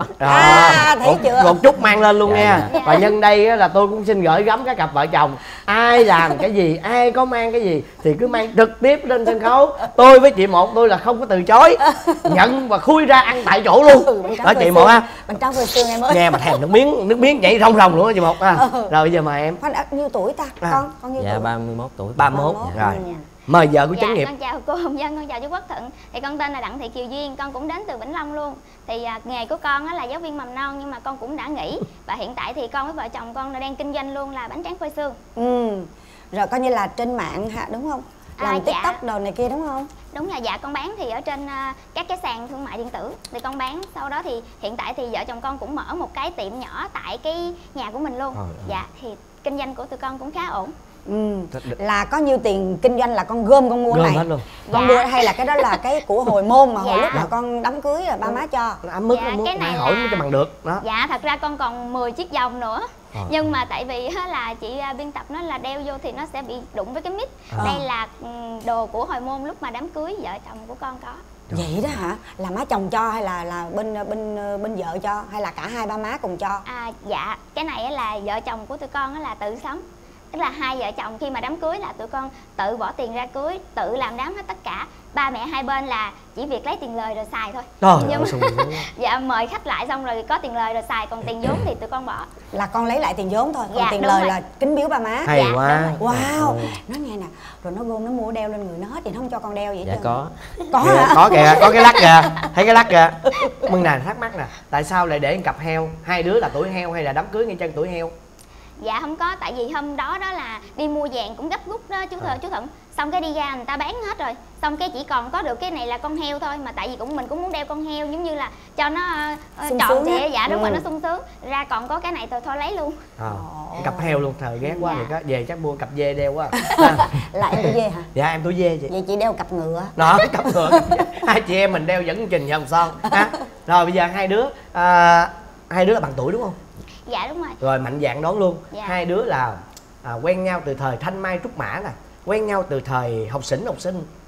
À, thấy một, chưa? một chút mang lên luôn Dạ, nha. dạ. Và nhân đây á, là tôi cũng xin gửi gắm các cặp vợ chồng. Ai làm cái gì, ai có mang cái gì thì cứ mang trực tiếp lên sân khấu. Tôi với chị Một tôi là không có từ chối. Nhận và khui ra ăn tại chỗ luôn. Ừ, bánh tráng Đó phơi chị Một sương. ha. Bánh tráng phơi sương em ơi. Nghe mà thèm nước miếng, nước miếng nhảy rong rong luôn đó chị Một ha. Ừ. Rồi bây giờ mời em. Khoan đã, nhiêu tuổi ta? À. Con, con nhiêu Dạ tuổi? ba mươi mốt tuổi. ba mươi mốt. ba mươi mốt. Rồi. Ừ. Mời vợ của Dạ, Chánh Nghiệp. con chào cô Hồng Vân, con chào chú Quốc Thuận. Thì con tên là Đặng Thị Kiều Duyên, con cũng đến từ Vĩnh Long luôn. Thì à, nghề của con á là giáo viên mầm non, nhưng mà con cũng đã nghỉ. Và hiện tại thì con với vợ chồng con đang kinh doanh luôn là bánh tráng phơi sương. Ừ. Rồi coi như là trên mạng hả, đúng không? Làm À, dạ. TikTok đồ này kia đúng không? Đúng là dạ con bán thì ở trên à, các cái sàn thương mại điện tử thì con bán. Sau đó thì hiện tại thì vợ chồng con cũng mở một cái tiệm nhỏ tại cái nhà của mình luôn. Ờ, ờ. Dạ thì kinh doanh của tụi con cũng khá ổn. Ừ. Là có nhiêu tiền kinh doanh là con gom con mua Gom này. hết luôn. Con Dạ. mua hay là cái đó là cái của hồi môn mà hồi Dạ. lúc mà con đám cưới là ba má cho. Nó ấm mức Dạ, nó muốn cái này ai hỏi là- mới cho bằng được. Đó. Dạ thật ra con còn mười chiếc vòng nữa. Ờ. Nhưng mà tại vì á, là chị à, biên tập nói là đeo vô thì nó sẽ bị đụng với cái mic. Ờ. Đây là ừm, đồ của hồi môn lúc mà đám cưới vợ chồng của con có. Vậy đó hả? Là má chồng cho hay là là bên bên bên vợ cho hay là cả hai ba má cùng cho? À, dạ cái này á là vợ chồng của tụi con á là tự sống. Tức là hai vợ chồng khi mà đám cưới là tụi con tự bỏ tiền ra cưới, tự làm đám hết tất cả. Ba mẹ hai bên là chỉ việc lấy tiền lời rồi xài thôi. Trời Nhưng ơi, mà- sung sướng. Dạ mời khách lại xong rồi có tiền lời rồi xài, còn tiền vốn thì tụi con bỏ. Là con lấy lại tiền vốn thôi, còn Dạ, tiền đúng lời rồi. là kính biếu ba má. Hay Dạ, quá. đúng Wow. Trời ơi. Nói nghe nè, rồi nó gom nó mua đeo lên người nó hết thì nó không cho con đeo vậy Dạ chứ? có. Có Kìa, hả? có kìa, có cái lắc kìa, thấy cái lắc kìa. Mừng nè, thắc mắc nè, tại sao lại để một cặp heo? Hai đứa là tuổi heo hay là đám cưới ngay chân tuổi heo? Dạ không có, tại vì hôm đó đó là đi mua vàng cũng gấp rút đó chú Thuận, chú Thuận. Xong cái đi ra người ta bán hết rồi. Xong cái chỉ còn có được cái này là con heo thôi. Mà tại vì cũng mình cũng muốn đeo con heo giống như là cho nó uh, Sung tròn sướng trịa. á. Dạ đúng Ừ. rồi, nó sung sướng. Ra còn có cái này thôi, thôi lấy luôn. À, cặp heo luôn, trời ghét quá. Dạ. Thì có về chắc mua cặp dê đeo quá. À. Là em tôi dê hả? Dạ em tuổi dê chị. Vậy chị đeo cặp ngựa. Đó, cặp ngựa. Hai chị em mình đeo dẫn trình vòng son. Ha. Rồi bây giờ hai đứa, à, hai đứa là bằng tuổi đúng không? Dạ đúng rồi. Rồi mạnh dạn đón luôn. Dạ. Hai đứa là à, quen nhau từ thời thanh mai trúc mã nè, quen nhau từ thời học sinh học sinh,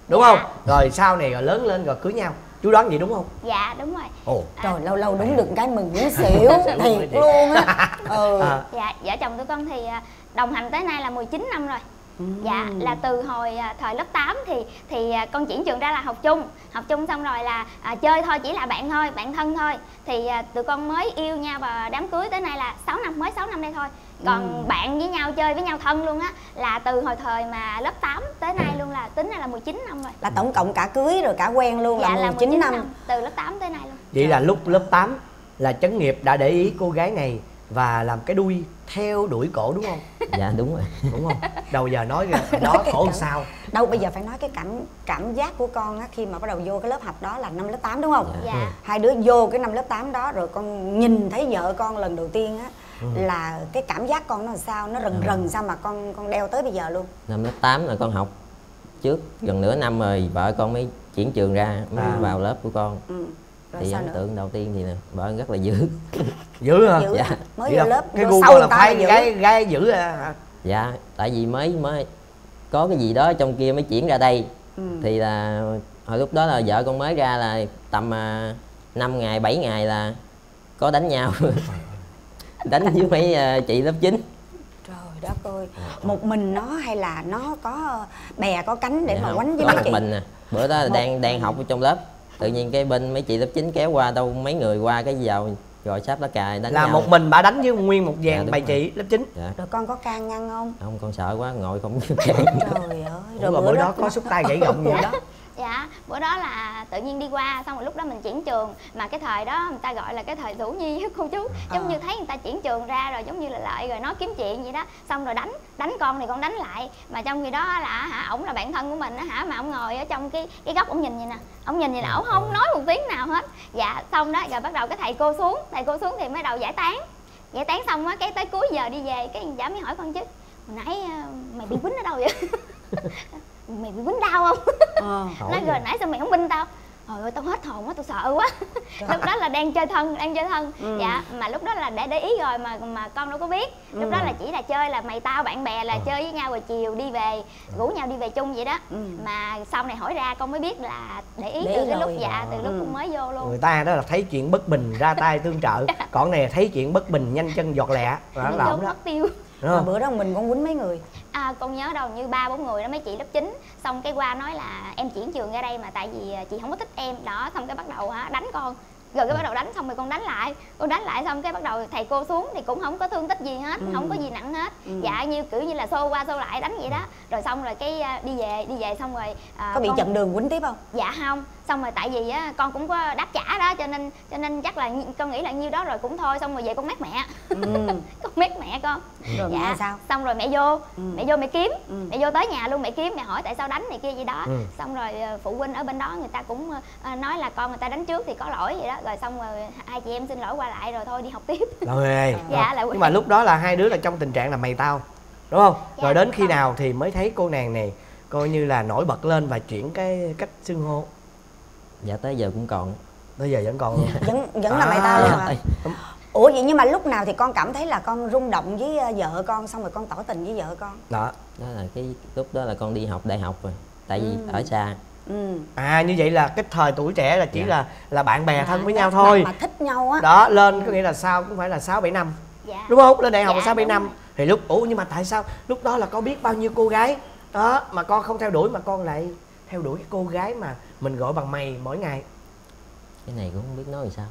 đúng dạ. không? Rồi sau này rồi lớn lên rồi cưới nhau, chú đoán vậy đúng không? Dạ đúng rồi. Ồ. Trời, lâu lâu đúng được cái mừng muốn xỉu thiệt luôn á. Ừ. À. Dạ, vợ chồng tụi con thì đồng hành tới nay là mười chín năm rồi. Dạ, là từ hồi thời lớp tám thì thì con chuyển trường ra là học chung. Học chung xong rồi là à, chơi thôi, chỉ là bạn thôi, bạn thân thôi. Thì à, tụi con mới yêu nhau và đám cưới tới nay là sáu năm, mới sáu năm đây thôi. Còn ừ. bạn với nhau, chơi với nhau thân luôn á, là từ hồi thời mà lớp tám tới nay luôn, là tính ra là mười chín năm rồi. Là tổng cộng cả cưới rồi cả quen luôn. Dạ, là mười chín năm. năm từ lớp tám tới nay luôn. Vậy là lúc lớp tám là Chấn Nghiệp đã để ý cô gái này và làm cái đuôi theo đuổi cổ đúng không? Dạ đúng rồi. Đúng không? Đầu giờ nói rồi đó khổ làm sao? Đâu bây giờ phải nói cái cảm cảm giác của con á, khi mà bắt đầu vô cái lớp học đó là năm lớp tám đúng không? Dạ. Ừ. Hai đứa vô cái năm lớp tám đó rồi con nhìn thấy vợ con lần đầu tiên á, ừ. là cái cảm giác con nó làm sao, nó rần rần sao mà con con đeo tới bây giờ luôn. Năm lớp tám là con học trước gần nửa năm rồi vợ con mới chuyển trường ra, mới à. vào lớp của con. Ừ. Thì ấn tượng đầu tiên thì nè, vợ rất là dữ. Dữ hả? Dữ. Dạ. Mới vô lớp cái vô sau là phải gái gái dữ à? Dạ, tại vì mới mới có cái gì đó trong kia mới chuyển ra đây. Ừ. Thì là hồi lúc đó là vợ con mới ra là tầm uh, năm ngày bảy ngày là có đánh nhau. Đánh với mấy uh, chị lớp chín. Trời đất ơi, một mình nó hay là nó có bè có cánh để dạ, mà quánh với mấy chị? Một mình à. Bữa đó là đang đang học ở trong lớp, tự nhiên cái bên mấy chị lớp chín kéo qua, đâu mấy người qua cái vào rồi sáp lá cài đánh là nhau. Một mình bà đánh với nguyên một dàn dạ, bầy chị lớp chín. Dạ. Rồi con có can ngăn không? Không, con sợ quá ngồi không can. Trời ơi. Rồi bữa, bữa đó có xúc tay gãy gọng vậy đó. Dạ, bữa đó là tự nhiên đi qua, xong rồi lúc đó mình chuyển trường. Mà cái thời đó người ta gọi là cái thời Thủ Nhi với cô chú. Giống à. như thấy người ta chuyển trường ra rồi giống như là lợi rồi nói kiếm chuyện vậy đó. Xong rồi đánh, đánh con thì con đánh lại. Mà trong khi đó là hả, ổng là bạn thân của mình á hả, mà ổng ngồi ở trong cái cái góc ổng nhìn vậy nè. Ổng nhìn vậy nè, ổng không nói một tiếng nào hết. Dạ, xong đó rồi bắt đầu cái thầy cô xuống, thầy cô xuống thì mới đầu giải tán. Giải tán xong á, cái tới cuối giờ đi về, cái giả mới hỏi con chứ, hồi nãy mày bị quýnh ở đâu vậy? Mày bị quýnh đau không? Ờ, nói rồi nãy sao mày không binh tao? Trời ơi tao hết hồn quá, tao sợ quá. Lúc đó là đang chơi thân, đang chơi thân. Ừ. Dạ, mà lúc đó là để để ý rồi mà mà con đâu có biết. Lúc ừ. đó là chỉ là chơi là mày tao bạn bè là ừ. chơi với nhau rồi chiều đi về, rủ nhau đi về chung vậy đó. Ừ. Mà sau này hỏi ra con mới biết là để ý để từ cái lúc dạ từ lúc ừ. con mới vô luôn. Người ta đó là thấy chuyện bất bình ra tay tương trợ, còn này thấy chuyện bất bình nhanh chân giọt lẹ. Đó là ổng đó. Mất tiêu. Mà bữa đó mình con quýnh mấy người? À, con nhớ đâu như ba bốn người đó, mấy chị lớp chín. Xong cái qua nói là em chuyển trường ra đây mà tại vì chị không có thích em đó, xong cái bắt đầu hả đánh con. Rồi cái bắt đầu đánh xong rồi con đánh lại, con đánh lại xong cái bắt đầu thầy cô xuống thì cũng không có thương tích gì hết, ừ. không có gì nặng hết. Ừ. Dạ như kiểu như là xô qua xô lại đánh vậy đó. Rồi xong rồi cái đi về, đi về xong rồi à, có bị con... chặn đường quýnh tiếp không? Dạ không. Xong rồi tại vì á con cũng có đáp trả đó, cho nên cho nên chắc là con nghĩ là nhiêu đó rồi cũng thôi. Xong rồi về con mét mẹ. Ừ. Con mét mẹ con. Rồi dạ. mẹ sao? Xong rồi mẹ vô, ừ. mẹ vô mẹ kiếm, ừ. mẹ vô tới nhà luôn mẹ kiếm, mẹ hỏi tại sao đánh này kia gì đó. Ừ. Xong rồi phụ huynh ở bên đó người ta cũng nói là con người ta đánh trước thì có lỗi vậy đó. Rồi xong rồi hai chị em xin lỗi qua lại rồi thôi đi học tiếp. Rồi. Dạ là. Nhưng mà lúc đó là hai đứa là trong tình trạng là mày tao, đúng không? Dạ, rồi đến khi không. nào thì mới thấy cô nàng này coi như là nổi bật lên và chuyển cái cách xưng hô? Dạ tới giờ cũng còn. Tới giờ vẫn còn luôn. Vẫn vẫn à, là mày tao luôn hả? Ủa vậy nhưng mà lúc nào thì con cảm thấy là con rung động với vợ con xong rồi con tỏ tình với vợ con? Đó. Đó là cái lúc đó là con đi học đại học rồi. Tại vì ừ. ở xa. Ừ. À như vậy là cái thời tuổi trẻ là chỉ dạ. là là bạn bè à, thân với nhau thôi. Mà thích nhau á. Đó, lên có nghĩa là sao cũng phải là sáu bảy năm. Dạ. Đúng không? Lên đại học dạ, là sáu bảy năm. Thì lúc ủa nhưng mà tại sao lúc đó là có biết bao nhiêu cô gái đó mà con không theo đuổi mà con lại theo đuổi cái cô gái mà mình gọi bằng mày mỗi ngày? Cái này cũng không biết nói làm sao.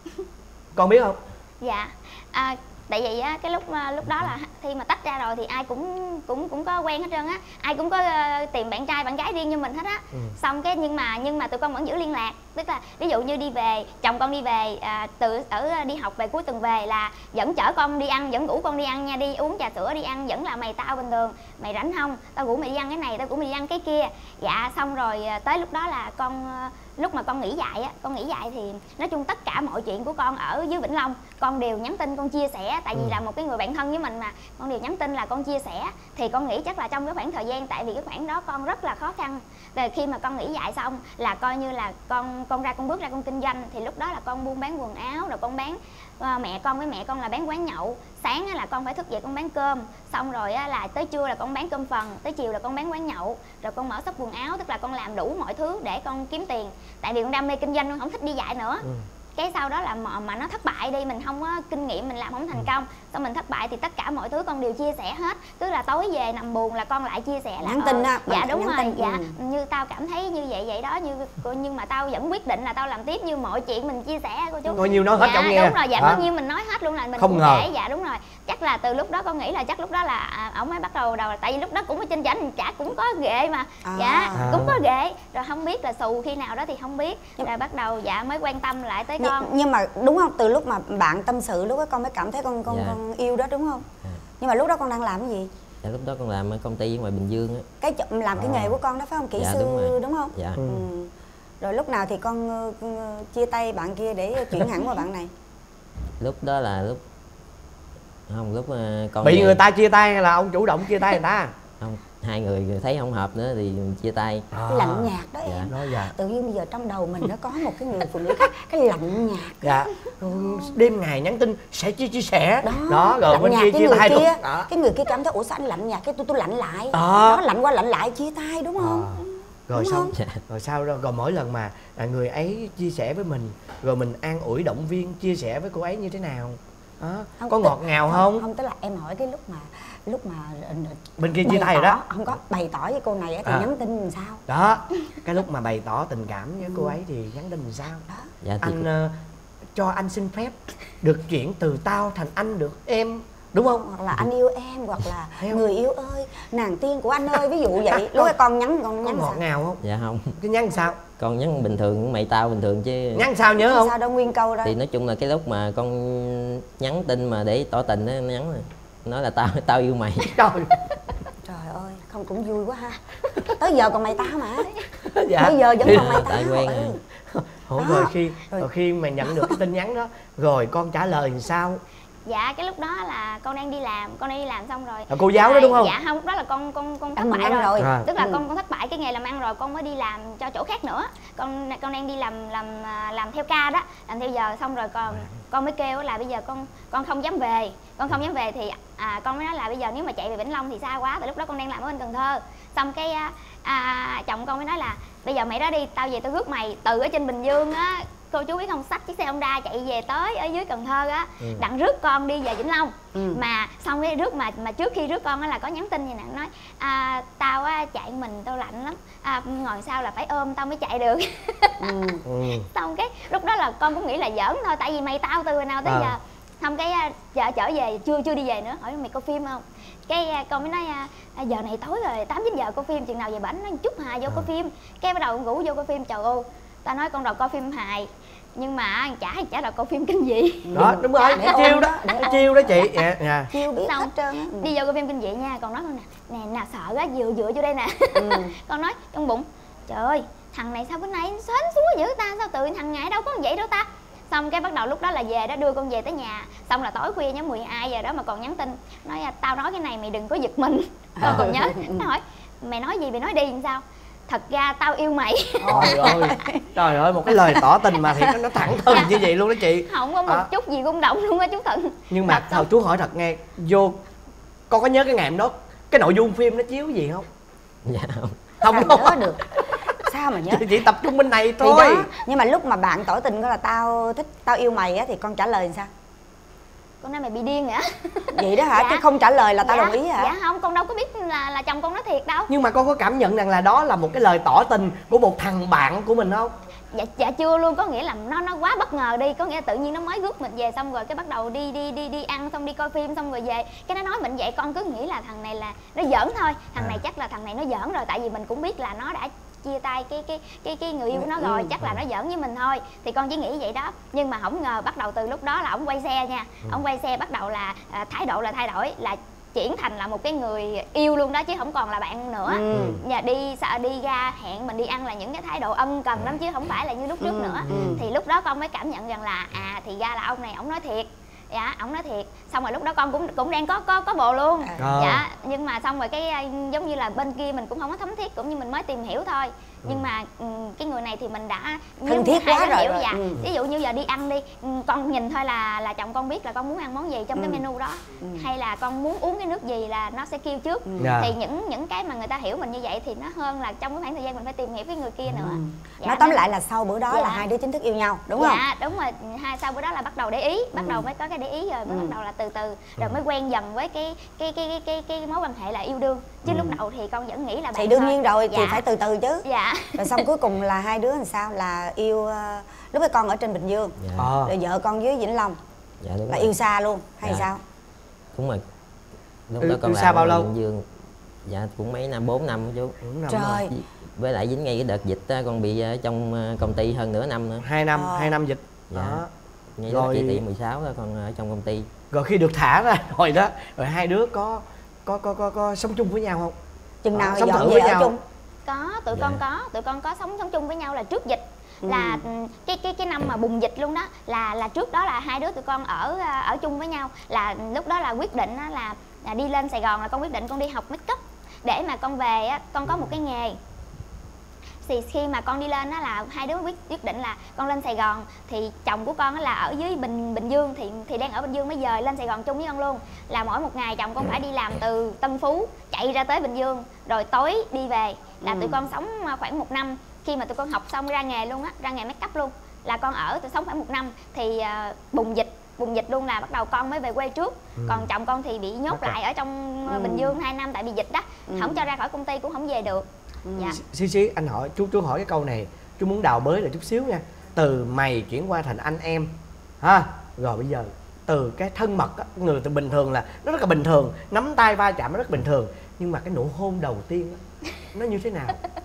Con biết không? Dạ. À, tại vì á cái lúc lúc đó là khi mà tách ra rồi thì ai cũng cũng cũng có quen hết trơn á, ai cũng có uh, tìm bạn trai bạn gái riêng như mình hết á. Ừ. Xong cái nhưng mà nhưng mà tụi con vẫn giữ liên lạc, tức là ví dụ như đi về, chồng con đi về à, từ ở đi học về cuối tuần về là vẫn chở con đi ăn, vẫn rủ con đi ăn nha, đi uống trà sữa đi ăn, vẫn là mày tao bình thường, mày rảnh không tao rủ mày đi ăn cái này, tao rủ mày đi ăn cái kia. Dạ xong rồi tới lúc đó là con lúc mà con nghỉ dạy á, con nghỉ dạy thì nói chung tất cả mọi chuyện của con ở dưới Vĩnh Long con đều nhắn tin, con chia sẻ, tại vì ừ. là một cái người bạn thân với mình mà, con đều nhắn tin là con chia sẻ. Thì con nghĩ chắc là trong cái khoảng thời gian, tại vì cái khoảng đó con rất là khó khăn, từ khi mà con nghỉ dạy xong là coi như là con con ra con bước ra con kinh doanh, thì lúc đó là con buôn bán quần áo, rồi con bán uh, mẹ con với mẹ con là bán quán nhậu, sáng á là con phải thức dậy con bán cơm, xong rồi á là tới trưa là con bán cơm phần, tới chiều là con bán quán nhậu, rồi con mở shop quần áo, tức là con làm đủ mọi thứ để con kiếm tiền. Tại vì con đam mê kinh doanh, con không thích đi dạy nữa. ừ. Cái sau đó là mà, mà nó thất bại đi, mình không có kinh nghiệm, mình làm không thành công, xong mình thất bại thì tất cả mọi thứ con đều chia sẻ hết. Tức là tối về nằm buồn là con lại chia sẻ là nhắn tin á. Dạ đúng rồi, tin. dạ ừ. như tao cảm thấy như vậy vậy đó, như nhưng mà tao vẫn quyết định là tao làm tiếp, như mọi chuyện mình chia sẻ cô chú. Ngồi nhiều nói hết dạ, trong nghe. Đúng rồi, dạ à. tất nhiên mình nói hết luôn, là mình không cũng ngờ. kể. Dạ đúng rồi, chắc là từ lúc đó con nghĩ là chắc lúc đó là à, ổng mới bắt đầu đầu, tại vì lúc đó cũng ở trên chảnh chả cũng có ghệ mà. à. Dạ à. cũng có ghệ, rồi không biết là xù khi nào đó thì không biết, rồi bắt đầu dạ mới quan tâm lại tới con. nhưng, nhưng mà đúng không, từ lúc mà bạn tâm sự lúc đó con mới cảm thấy con con, dạ. con yêu đó đúng không? à. Nhưng mà lúc đó con đang làm cái gì? Dạ, lúc đó con làm ở công ty ở ngoài Bình Dương á. Cái làm cái à. nghề của con đó phải không? Kỹ Dạ, sư đúng, đúng không? Dạ. ừ. Rồi lúc nào thì con uh, chia tay bạn kia để chuyển hẳn qua bạn này? Lúc đó là lúc không lúc uh, con bị về... người ta chia tay hay là ông chủ động chia tay người ta? Không, hai người thấy không hợp nữa thì chia tay. à. Cái lạnh nhạt đó dạ. em. Nói dạ. Tự nhiên bây giờ trong đầu mình nó có một cái người phụ nữ khác, cái lạnh nhạt. Dạ. Rồi đêm ngày nhắn tin sẽ chia chia sẻ đó, đó rồi lạnh bên nhạt, kia cái chia người tay kia luôn. Đó. cái người kia cảm thấy ủa sao anh lạnh nhạt, cái tôi tôi lạnh lại. Đó. Đó, lạnh qua lạnh lại chia tay đúng không? À. Rồi đúng xong không? rồi sau đó rồi mỗi lần mà à, người ấy chia sẻ với mình rồi mình an ủi động viên chia sẻ với cô ấy như thế nào đó, Không, có tức- ngọt ngào không? Không, tức là em hỏi cái lúc mà lúc mà Bên kia bày chia tay rồi tỏ- đó. không có bày tỏ với cô này á thì À. nhắn tin làm sao? Đó, cái lúc mà bày tỏ tình cảm với cô ấy thì nhắn tin làm sao? Đó. Dạ, thì Anh ờ, cho anh xin phép được chuyển từ tao thành anh được em, đúng không? Hoặc là anh yêu em, hoặc là Thấy không? người yêu ơi, nàng tiên của anh ơi, ví dụ vậy. Lúc ấy con nhắn con Có nhắn ngọt sao? ngào không? dạ không, Cái nhắn sao? con nhắn bình thường mày tao bình thường chứ. Nhắn sao nhớ không? Sao đâu nguyên câu đó. Thì nói chung là cái lúc mà con nhắn tin mà để tỏ tình á, nhắn rồi nói là tao tao yêu mày. Trời. Trời ơi, không cũng vui quá ha. Tới giờ còn mày tao mà. Dạ. Bây giờ vẫn còn mày Tại tao. quen ừ. rồi. Ủa, Đó. rồi khi Rồi. rồi khi mà nhận được cái tin nhắn đó rồi con trả lời làm sao? Dạ cái lúc đó là con đang đi làm, con đang đi làm xong rồi. Là cô giáo đó đúng không? Dạ không, lúc đó là con con con thất Ăn bại ăn rồi. rồi. À. Tức là Ừ. con con thất bại cái nghề làm ăn rồi, con mới đi làm cho chỗ khác nữa. Con con đang đi làm làm à, làm theo ca đó, làm theo giờ, xong rồi con con mới kêu là bây giờ con con không dám về, con không dám về thì à, con mới nói là bây giờ nếu mà chạy về Vĩnh Long thì xa quá, tại lúc đó con đang làm ở bên Cần Thơ. Xong cái à, à, chồng con mới nói là bây giờ mày đó đi, tao về tao rước mày từ ở trên Bình Dương á, cô chú biết không, xách chiếc xe Honda chạy về tới ở dưới Cần Thơ á, Ừ. đặng rước con đi về Vĩnh Long. Ừ. Mà xong cái rước mà mà trước khi rước con á là có nhắn tin vậy nè, nói à, tao á chạy mình tao lạnh lắm, à, ngồi sau là phải ôm tao mới chạy được. Ừ. Ừ. Xong cái lúc đó là con cũng nghĩ là giỡn thôi, tại vì mày tao từ hồi nào tới À. giờ. Xong cái à, chở trở về chưa chưa đi về nữa, hỏi mày coi phim không, cái à, con mới nói à, à, giờ này tối rồi, tám chín giờ coi phim, chừng nào về bển nói chút Hà vô À. coi phim. Cái bắt đầu con rủ vô coi phim, trời ơi tao nói con đòi coi phim hài nhưng mà chả chả đòi coi phim kinh dị. Đó đúng rồi, Để cái ôm chiêu đó, đó, để cái ôm. chiêu đó chị. Dạ, dạ. Chiêu biết Xong hết trơn á. đi vô coi phim kinh dị nha, còn nói con nè nè nào sợ á, dựa dựa vô đây nè. Ừ. Con nói trong bụng trời ơi thằng này sao bữa nay xến xúa dữ ta, sao tự nhiên thằng ngày đâu có vậy đâu ta. Xong cái bắt đầu lúc đó là về đó, đưa con về tới nhà, xong là tối khuya nhóm mười hai giờ đó mà còn nhắn tin nói tao nói cái này mày đừng có giật mình. Con còn nhớ, nó hỏi mày nói gì mày nói đi làm sao, thật ra tao yêu mày. Trời ơi, trời ơi, một cái lời tỏ tình mà thiệt nó thẳng thừng như vậy luôn đó chị. Không có một À. chút gì rung động luôn á chú Thuận. Nhưng mà Thật thôi chú hỏi thật nghe, vô con có nhớ cái ngày hôm đó cái nội dung phim nó chiếu gì không? Dạ không. Không Sao không. nhớ được. Sao mà nhớ. Chị chỉ tập trung bên này Thì thôi. đó, nhưng mà lúc mà bạn tỏ tình coi là tao thích, tao yêu mày á thì con trả lời làm sao? con nói mày bị điên hả? Vậy đó hả? Dạ. Chứ không trả lời là tao Dạ, đồng ý hả? Dạ không, con đâu có biết là là chồng con nói thiệt đâu. Nhưng mà con có cảm nhận rằng là đó là một cái lời tỏ tình của một thằng bạn của mình không? Dạ, dạ chưa luôn, có nghĩa là nó nó quá bất ngờ đi, có nghĩa là tự nhiên nó mới rước mình về xong rồi cái bắt đầu đi đi đi đi ăn xong đi coi phim xong rồi về cái nó nói mình vậy, con cứ nghĩ là thằng này là nó giỡn thôi, thằng À. này chắc là thằng này nó giỡn rồi, tại vì mình cũng biết là nó đã chia tay cái cái cái cái người yêu của nó rồi, chắc là nó giỡn với mình thôi, thì con chỉ nghĩ vậy đó. Nhưng mà không ngờ bắt đầu từ lúc đó là ổng quay xe nha, ổng quay xe bắt đầu là à, thái độ là thay đổi, là chuyển thành là một cái người yêu luôn đó chứ không còn là bạn nữa. Ừ. Nhà đi sợ đi ra hẹn mình đi ăn là những cái thái độ ân cần lắm chứ không phải là như lúc trước Ừ, nữa. ừ. Thì lúc đó con mới cảm nhận rằng là à thì ra là ông này ổng nói thiệt. Dạ ổng nói thiệt, xong rồi lúc đó con cũng cũng đang có có có bồ luôn. À. Dạ nhưng mà xong rồi cái giống như là bên kia mình cũng không có thấm thiết, cũng như mình mới tìm hiểu thôi. nhưng mà ừ, cái người này thì mình đã thân thiết quá rồi, hiểu rồi. dạ. Ừ. Ví dụ như giờ đi ăn đi, ừ, con nhìn thôi là là chồng con biết là con muốn ăn món gì trong Ừ. cái menu đó, Ừ. hay là con muốn uống cái nước gì là nó sẽ kêu trước. Ừ. Dạ. Thì những những cái mà người ta hiểu mình như vậy thì nó hơn là trong cái khoảng thời gian mình phải tìm hiểu cái người kia nữa. Ừ. Dạ, Nói tóm nên- lại là sau bữa đó Dạ. là hai đứa chính thức yêu nhau đúng không? Dạ đúng rồi, hai sau bữa đó là bắt đầu để ý, bắt Ừ. đầu mới có cái để ý rồi mới Ừ. bắt đầu là từ từ rồi mới quen dần với cái cái cái cái cái, cái mối quan hệ là yêu đương. Chứ Ừ. lúc đầu thì con vẫn nghĩ là bạn Thì đương thôi. nhiên rồi, Dạ. thì phải từ từ chứ. Dạ. Rồi xong cuối cùng là hai đứa làm sao là yêu ờ, lúc ấy con ở trên Bình Dương, Dạ. Ờ. rồi vợ con dưới Vĩnh Long Dạ đúng là rồi. yêu xa luôn hay Dạ. sao? Đúng rồi. Lúc Yêu- đó con yêu xa làm bao ở lâu? Bình Dương. Dạ cũng mấy năm, bốn năm chú. Bốn năm Trời. rồi. Với lại dính ngay cái đợt dịch á, con bị ở trong ờ, công ty hơn nửa năm nữa. Hai năm, Ờ. hai năm dịch. Dạ. Đó. Ngay Rồi- rồi... chỉ thị mười sáu đó con ở trong công ty. Rồi khi được thả ra rồi đó, rồi hai đứa có có có có, có sống chung với nhau không? Chừng nào Ờ, thì sống dọn thử về với ở nhau. chung? Có, tụi Dạ. con có, tụi con có sống sống chung với nhau là trước dịch. Ừ. Là ừ, cái cái cái năm mà bùng dịch luôn đó, là là trước đó là hai đứa tụi con ở ở chung với nhau, là lúc đó là quyết định á, là là đi lên Sài Gòn là con quyết định con đi học make up để mà con về á, con có một cái nghề. Thì khi mà con đi lên á là hai đứa quyết quyết định là con lên Sài Gòn, thì chồng của con á là ở dưới Bình Bình Dương, thì thì đang ở Bình Dương, bây giờ lên Sài Gòn chung với con luôn. Là mỗi một ngày chồng con phải đi làm từ Tân Phú chạy ra tới Bình Dương, rồi tối đi về. Là Ừ. tụi con sống khoảng một năm. Khi mà tụi con học xong ra nghề luôn á, ra nghề make up luôn, là con ở tụi sống khoảng một năm. Thì uh, bùng dịch bùng dịch luôn là bắt đầu con mới về quê trước. Ừ. Còn chồng con thì bị nhốt Mất rồi. lại ở trong Ừ. Bình Dương hai năm tại vì dịch đó. Ừ. Không cho ra khỏi công ty cũng không về được. Ừ. Dạ. Xí xí anh hỏi chú chú hỏi cái câu này, chú muốn đào bới lại chút xíu nha. Từ mày chuyển qua thành anh em ha, rồi bây giờ từ cái thân mật á, người từ bình thường là nó rất là bình thường, nắm tay va chạm nó rất bình thường, nhưng mà cái nụ hôn đầu tiên á, nó như thế nào?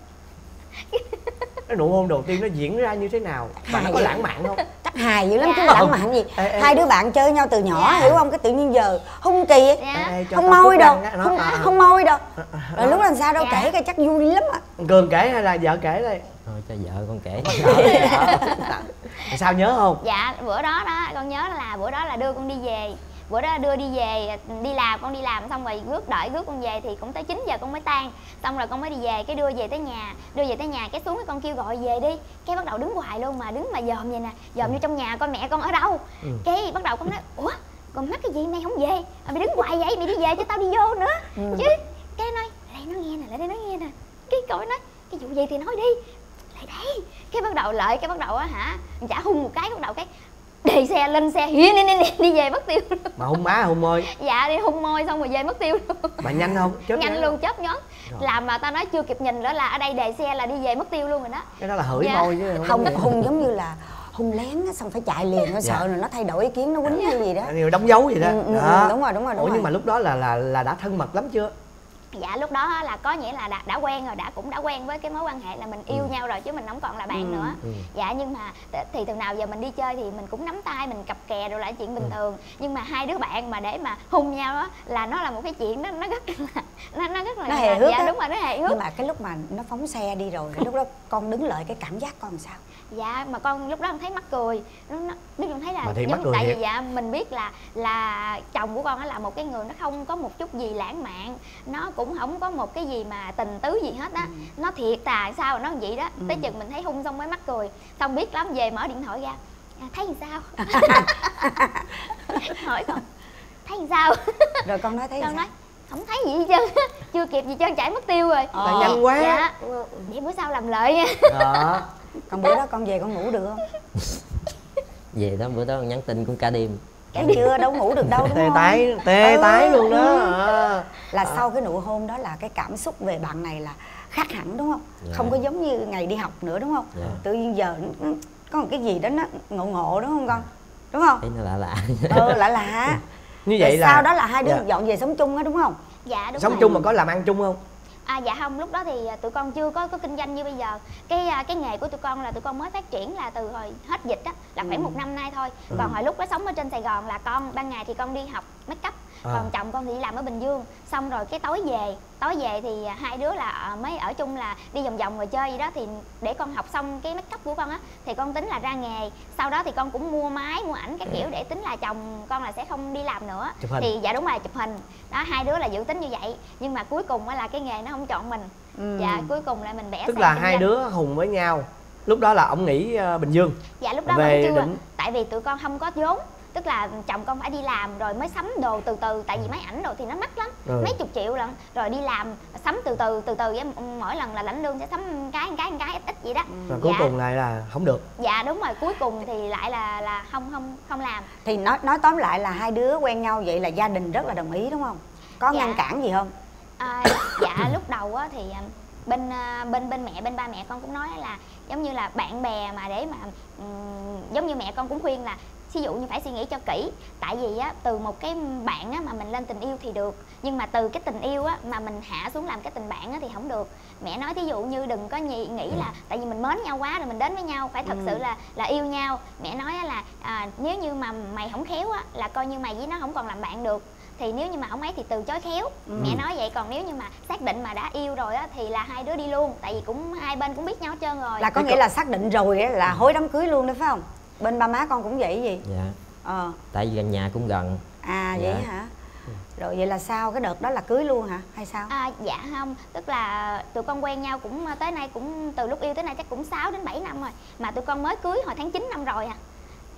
Cái nụ hôn đầu tiên nó diễn ra như thế nào và nó có lãng mạn không? Chắc hài dữ lắm chứ Dạ. lãng mạn gì. Ê, ê. Hai đứa bạn chơi nhau từ nhỏ Dạ. hiểu không? Cái tự nhiên giờ hung kỳ ấy. Dạ. Ê, cho Không tao môi phút đâu, răng á, nó- không, à, à. không môi đâu. À, à, Rồi lúc làm sao đâu, Dạ. kể cái chắc vui lắm á. Cường kể hay là vợ kể đây? Thôi cho vợ con kể. Sao nhớ không? Dạ bữa đó đó con nhớ là bữa đó là đưa con đi về. Bữa đó đưa đi về, đi làm, con đi làm xong rồi rước đợi rước con về thì cũng tới chín giờ con mới tan. Xong rồi con mới đi về, cái đưa về tới nhà, đưa về tới nhà cái xuống cái con kêu gọi về đi. Cái bắt đầu đứng hoài luôn, mà đứng mà dòm vậy nè, dòm như trong nhà coi mẹ con ở đâu. Ừ. Cái bắt đầu con nói ủa còn mắc cái gì mày không về, à, mày đứng hoài vậy, mày đi về cho tao đi vô nữa. Ừ. Chứ cái nói lại đây nó nghe nè, lại đây nó nghe nè. Cái cậu nói cái vụ gì thì nói đi, lại đây. Cái bắt đầu lợi, cái bắt đầu á hả, chả hung một cái, bắt đầu cái đề xe lên xe hiến đi, đi, đi, đi về mất tiêu luôn. Mà hôn má hôn môi Dạ đi hung môi xong rồi về mất tiêu luôn. mà nhanh không? Chớp Nhanh nhoáng luôn, không? chớp nhón. Rồi. Làm mà tao nói chưa kịp nhìn nữa là ở đây đề xe là đi về mất tiêu luôn rồi đó. Cái đó là hửi Dạ. môi chứ Không, có gì. hung giống như là hung lén á, xong phải chạy liền, nó Dạ. sợ rồi nó thay đổi ý kiến, nó quýnh hay gì đó. Điều đóng dấu gì đó. Ừ, ừ, Đó. ừ, đúng rồi, đúng rồi, đúng Ủa rồi. nhưng mà lúc đó là là là đã thân mật lắm chưa? Dạ lúc đó là có nghĩa là đã, đã quen rồi, đã cũng đã quen với cái mối quan hệ là mình yêu Ừ. nhau rồi chứ mình không còn là bạn Ừ. nữa. Ừ. Dạ nhưng mà th- thì từ nào giờ mình đi chơi thì mình cũng nắm tay, mình cặp kè rồi là chuyện bình Ừ. thường. Nhưng mà hai đứa bạn mà để mà hung nhau á là nó là một cái chuyện đó, nó rất là nó, nó rất là Nó hề hước dạ á. đúng rồi, nó hề hước. Nhưng mà cái lúc mà nó phóng xe đi rồi, lúc đó con đứng lại cái cảm giác con làm sao? Dạ mà con lúc đó con thấy mắc cười, nó nó nó con thấy là Mà thiệt giống- mắc cười tại thiệt. vì dạ mình biết là là chồng của con á là một cái người nó không có một chút gì lãng mạn, nó cũng không có một cái gì mà tình tứ gì hết á. Ừ. Nó thiệt thà sao nó vậy đó. Ừ. Tới chừng mình thấy hung xong mới mắc cười, xong biết lắm về mở điện thoại ra, à, thấy làm sao hỏi con thấy làm sao Rồi con nói thấy con sao? nói không thấy gì hết trơn chưa kịp gì trơn chạy mất tiêu rồi. Ờ. Tại nhanh quá. Dạ để bữa sau làm lợi nha. Đó. Còn bữa đó con về con ngủ được không? Về đó bữa đó nhắn tin cũng cả đêm. Cái chưa đâu ngủ được đâu đúng Tê không? tái, tê Ừ. tái luôn đó. À. Là sau cái nụ hôn đó là cái cảm xúc về bạn này là khác hẳn đúng không? Dạ. Không có giống như ngày đi học nữa đúng không? Dạ. Tự nhiên giờ nó- có một cái gì đó nó ngộ ngộ đúng không con? Đúng không? Thấy nó lạ lạ. Ừ, lạ lạ. Như vậy Rồi là sau đó là hai đứa Dạ. dọn về sống chung á đúng không? Dạ đúng sống rồi. chung mà có làm ăn chung không? À, dạ không, lúc đó thì à, tụi con chưa có có kinh doanh như bây giờ. Cái à, cái nghề của tụi con là tụi con mới phát triển là từ hồi hết dịch á, là khoảng Ừ. một năm nay thôi. Ừ. Còn hồi lúc đó sống ở trên Sài Gòn là con ban ngày thì con đi học make up, À. còn chồng con thì đi làm ở Bình Dương. Xong rồi cái tối về, tối về thì à, hai đứa là à, mới ở chung là đi vòng vòng rồi chơi gì đó, thì để con học xong cái make up của con á thì con tính là ra nghề. Sau đó thì con cũng mua máy, mua ảnh các kiểu để tính là chồng con là sẽ không đi làm nữa. Chụp hình. Thì dạ đúng rồi, chụp hình. Đó hai đứa là dự tính như vậy, nhưng mà cuối cùng á là cái nghề nó không chọn mình. ừ. Dạ cuối cùng lại mình vẽ tức là hai đứa hùng với nhau. Lúc đó là ông nghỉ uh, Bình Dương. Dạ lúc đó về vẫn chưa định... tại vì tụi con không có vốn, tức là chồng con phải đi làm rồi mới sắm đồ từ từ, tại vì máy ảnh đồ thì nó mắc lắm, ừ. mấy chục triệu lận, rồi đi làm sắm từ từ từ từ, mỗi lần là lãnh lương sẽ sắm cái cái cái ít ít vậy đó. Rồi cuối dạ. cùng lại là không được. Dạ đúng rồi, cuối cùng thì lại là là không không không làm. Thì nói nói tóm lại là hai đứa quen nhau vậy là gia đình rất là đồng ý đúng không? Có dạ. ngăn cản gì không? À, dạ lúc đầu á thì bên bên bên mẹ bên ba mẹ con cũng nói là giống như là bạn bè mà để mà um, giống như mẹ con cũng khuyên là ví dụ như phải suy nghĩ cho kỹ, tại vì á từ một cái bạn á mà mình lên tình yêu thì được, nhưng mà từ cái tình yêu á mà mình hạ xuống làm cái tình bạn á thì không được. Mẹ nói thí dụ như đừng có nghĩ, nghĩ là tại vì mình mến nhau quá rồi mình đến với nhau, phải thật ừ. sự là là yêu nhau. Mẹ nói là à, nếu như mà mày không khéo á là coi như mày với nó không còn làm bạn được, thì nếu như mà ông ấy thì từ chối khéo. ừ. Mẹ nói vậy, còn nếu như mà xác định mà đã yêu rồi á thì là hai đứa đi luôn, tại vì cũng hai bên cũng biết nhau hết trơn rồi. Là có nghĩa là xác định rồi á là hối đám cưới luôn đấy phải không? Bên ba má con cũng vậy gì? Dạ. Ờ. Tại vì gần nhà cũng gần. À vậy dạ. hả? Rồi vậy là sao, cái đợt đó là cưới luôn hả hay sao? À, dạ không, tức là tụi con quen nhau cũng tới nay cũng từ lúc yêu tới nay chắc cũng sáu đến bảy năm rồi, mà tụi con mới cưới hồi tháng chín năm rồi à.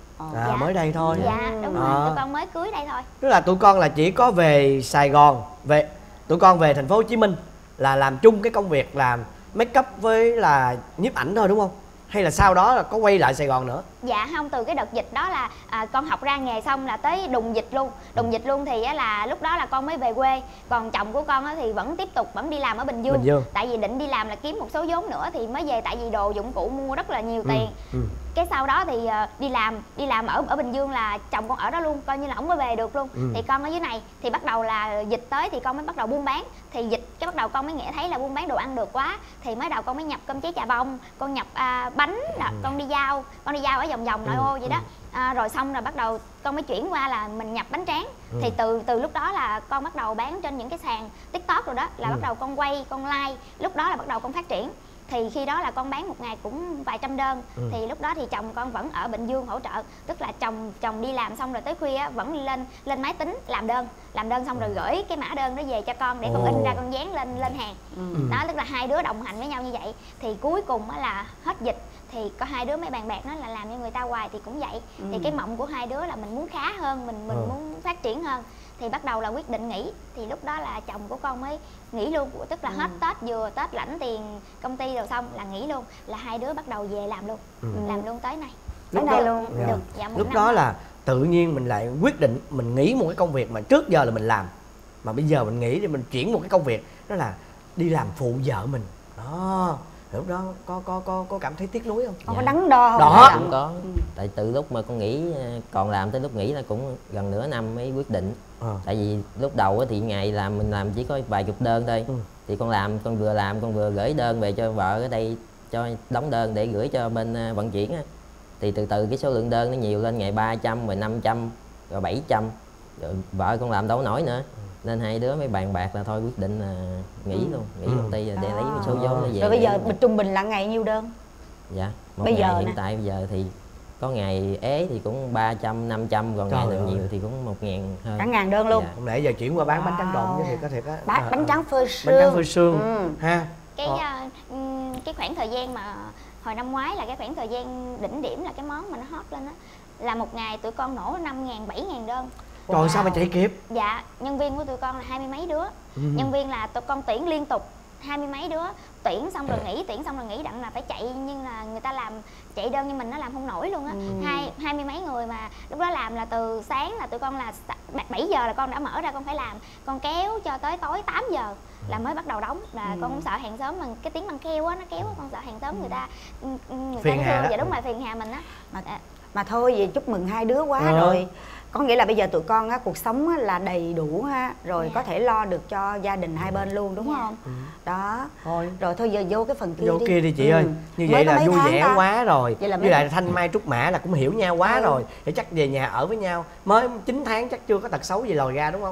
À dạ. Mới đây thôi. Dạ đúng à. rồi, tụi con mới cưới đây thôi. Tức là tụi con là chỉ có về Sài Gòn, về tụi con về thành phố Hồ Chí Minh là làm chung cái công việc làm make up với là nhiếp ảnh thôi đúng không? Hay là sau đó là có quay lại Sài Gòn nữa? Dạ không, từ cái đợt dịch đó là à, con học ra nghề xong là tới đùng dịch luôn. Đùng dịch luôn thì á, là lúc đó là con mới về quê. Còn chồng của con á, thì vẫn tiếp tục vẫn đi làm ở Bình Dương. Bình Dương. Tại vì định đi làm là kiếm một số vốn nữa thì mới về, tại vì đồ dụng cụ mua rất là nhiều tiền. ừ. Ừ. Cái sau đó thì uh, đi làm đi làm ở ở Bình Dương là chồng con ở đó luôn, coi như là ổng mới về được luôn. ừ. Thì con ở dưới này thì bắt đầu là dịch tới thì con mới bắt đầu buôn bán. Thì dịch cái bắt đầu con mới nghĩ thấy là buôn bán đồ ăn được quá, thì mới đầu con mới nhập cơm cháy chà bông, con nhập uh, bánh đó, ừ. con đi giao con đi giao ở vòng vòng nội ô vậy đó. À, rồi xong rồi bắt đầu con mới chuyển qua là mình nhập bánh tráng. ừ. Thì từ từ lúc đó là con bắt đầu bán trên những cái sàn TikTok rồi đó, là ừ. bắt đầu con quay con like, lúc đó là bắt đầu con phát triển. Thì khi đó là con bán một ngày cũng vài trăm đơn. ừ. Thì lúc đó thì chồng con vẫn ở Bình Dương hỗ trợ, tức là chồng chồng đi làm xong rồi tới khuya vẫn lên lên máy tính làm đơn làm đơn xong rồi gửi cái mã đơn đó về cho con để con in ra con dán lên lên hàng. ừ. Đó, tức là hai đứa đồng hành với nhau như vậy. Thì cuối cùng là hết dịch thì có hai đứa mới bàn bạc nói là làm cho người ta hoài thì cũng vậy. ừ. Thì cái mộng của hai đứa là mình muốn khá hơn, mình mình ừ. muốn phát triển hơn, thì bắt đầu là quyết định nghỉ. Thì lúc đó là chồng của con mới nghỉ luôn, tức là ừ. hết Tết, vừa Tết lãnh tiền công ty rồi xong là nghỉ luôn, là hai đứa bắt đầu về làm luôn. ừ. Làm luôn tới này tới đây luôn. dạ. Được. Dạ, lúc đó rồi. Là tự nhiên mình lại quyết định mình nghỉ một cái công việc mà trước giờ là mình làm, mà bây giờ mình nghỉ thì mình chuyển một cái công việc đó là đi làm phụ vợ mình đó. Lúc đó có có có có cảm thấy tiếc nuối không? Con dạ. có đắn đo không? Đó cũng có. ừ. Tại từ lúc mà con nghĩ còn làm tới lúc nghỉ là cũng gần nửa năm mới quyết định. à. Tại vì lúc đầu thì ngày làm mình làm chỉ có vài chục đơn thôi. ừ. Thì con làm con vừa làm con vừa gửi đơn về cho vợ ở đây cho đóng đơn để gửi cho bên vận chuyển á. Thì từ từ cái số lượng đơn nó nhiều lên, ngày ba trăm rồi năm trăm rồi bảy trăm, rồi vợ con làm đâu nổi nữa. Nên hai đứa mới bàn bạc là thôi quyết định là nghỉ ừ. luôn, nghỉ ừ. công ty để lấy số vốn nó về. Rồi bây giờ trung bình là ngày nhiêu đơn? Dạ, một bây ngày giờ hiện nè. tại bây giờ thì có ngày ế thì cũng ba trăm, năm trăm, còn ngày nào nhiều thì cũng một ngàn hơn. Cả ngàn đơn luôn. Dạ. Hôm nãy giờ chuyển qua bán wow. bánh tráng trộn chứ có thiệt á. Bán à, bánh tráng phơi sương. Bánh tráng phơi sương ừ. ha. Cái ờ. uh, cái khoảng thời gian mà hồi năm ngoái là cái khoảng thời gian đỉnh điểm, là cái món mà nó hot lên á, là một ngày tụi con nổ năm ngàn, bảy ngàn đơn. Trời wow. sao mà chạy kịp? Dạ, nhân viên của tụi con là hai mươi mấy đứa. ừ. Nhân viên là tụi con tuyển liên tục hai mươi mấy đứa, tuyển xong rồi nghỉ, tuyển xong rồi nghỉ, đặng là phải chạy, nhưng là người ta làm chạy đơn nhưng mình nó làm không nổi luôn á. ừ. hai hai mươi mấy người mà lúc đó làm là từ sáng là tụi con là bảy giờ là con đã mở ra con phải làm, con kéo cho tới tối tám giờ là mới bắt đầu đóng. Là ừ. con cũng sợ hàng xóm, mà cái tiếng băng keo á nó kéo, con sợ hàng xóm người ta người phiền ta hà thương. Dạ đúng rồi, phiền hà mình á. Mà, mà thôi vậy chúc mừng hai đứa quá. ừ. Rồi có nghĩa là bây giờ tụi con á, cuộc sống á, là đầy đủ ha, rồi yeah. có thể lo được cho gia đình hai bên luôn đúng yeah. không? ừ. Đó thôi. Rồi thôi giờ vô cái phần kia vô đi. kia đi chị ừ. ơi. Như mới vậy là vui vẻ ta. Quá rồi. Với mấy... lại Thanh Mai Trúc Mã là cũng hiểu nhau quá ừ. rồi. Thì chắc về nhà ở với nhau mới chín tháng chắc chưa có tật xấu gì lòi ra đúng không?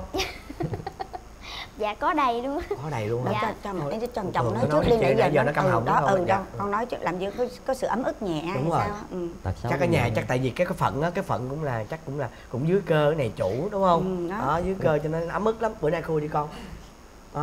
Dạ có đầy luôn. Có đầy luôn. Dạ. Cho em cho chồng chồng nói trước đi, nãy giờ, giờ nó căm họng đó. Ừ đâu, con nói chứ làm gì có, có sự ấm ức nhẹ. Đúng rồi. Ừ. Chắc ở nhà chắc tại vì cái cái phận á, cái phận cũng là chắc cũng là cũng dưới cơ cái này chủ đúng không? Ừ, đó. đó dưới cơ cho nên ấm ức lắm. Bữa nay khui đi con. Đó.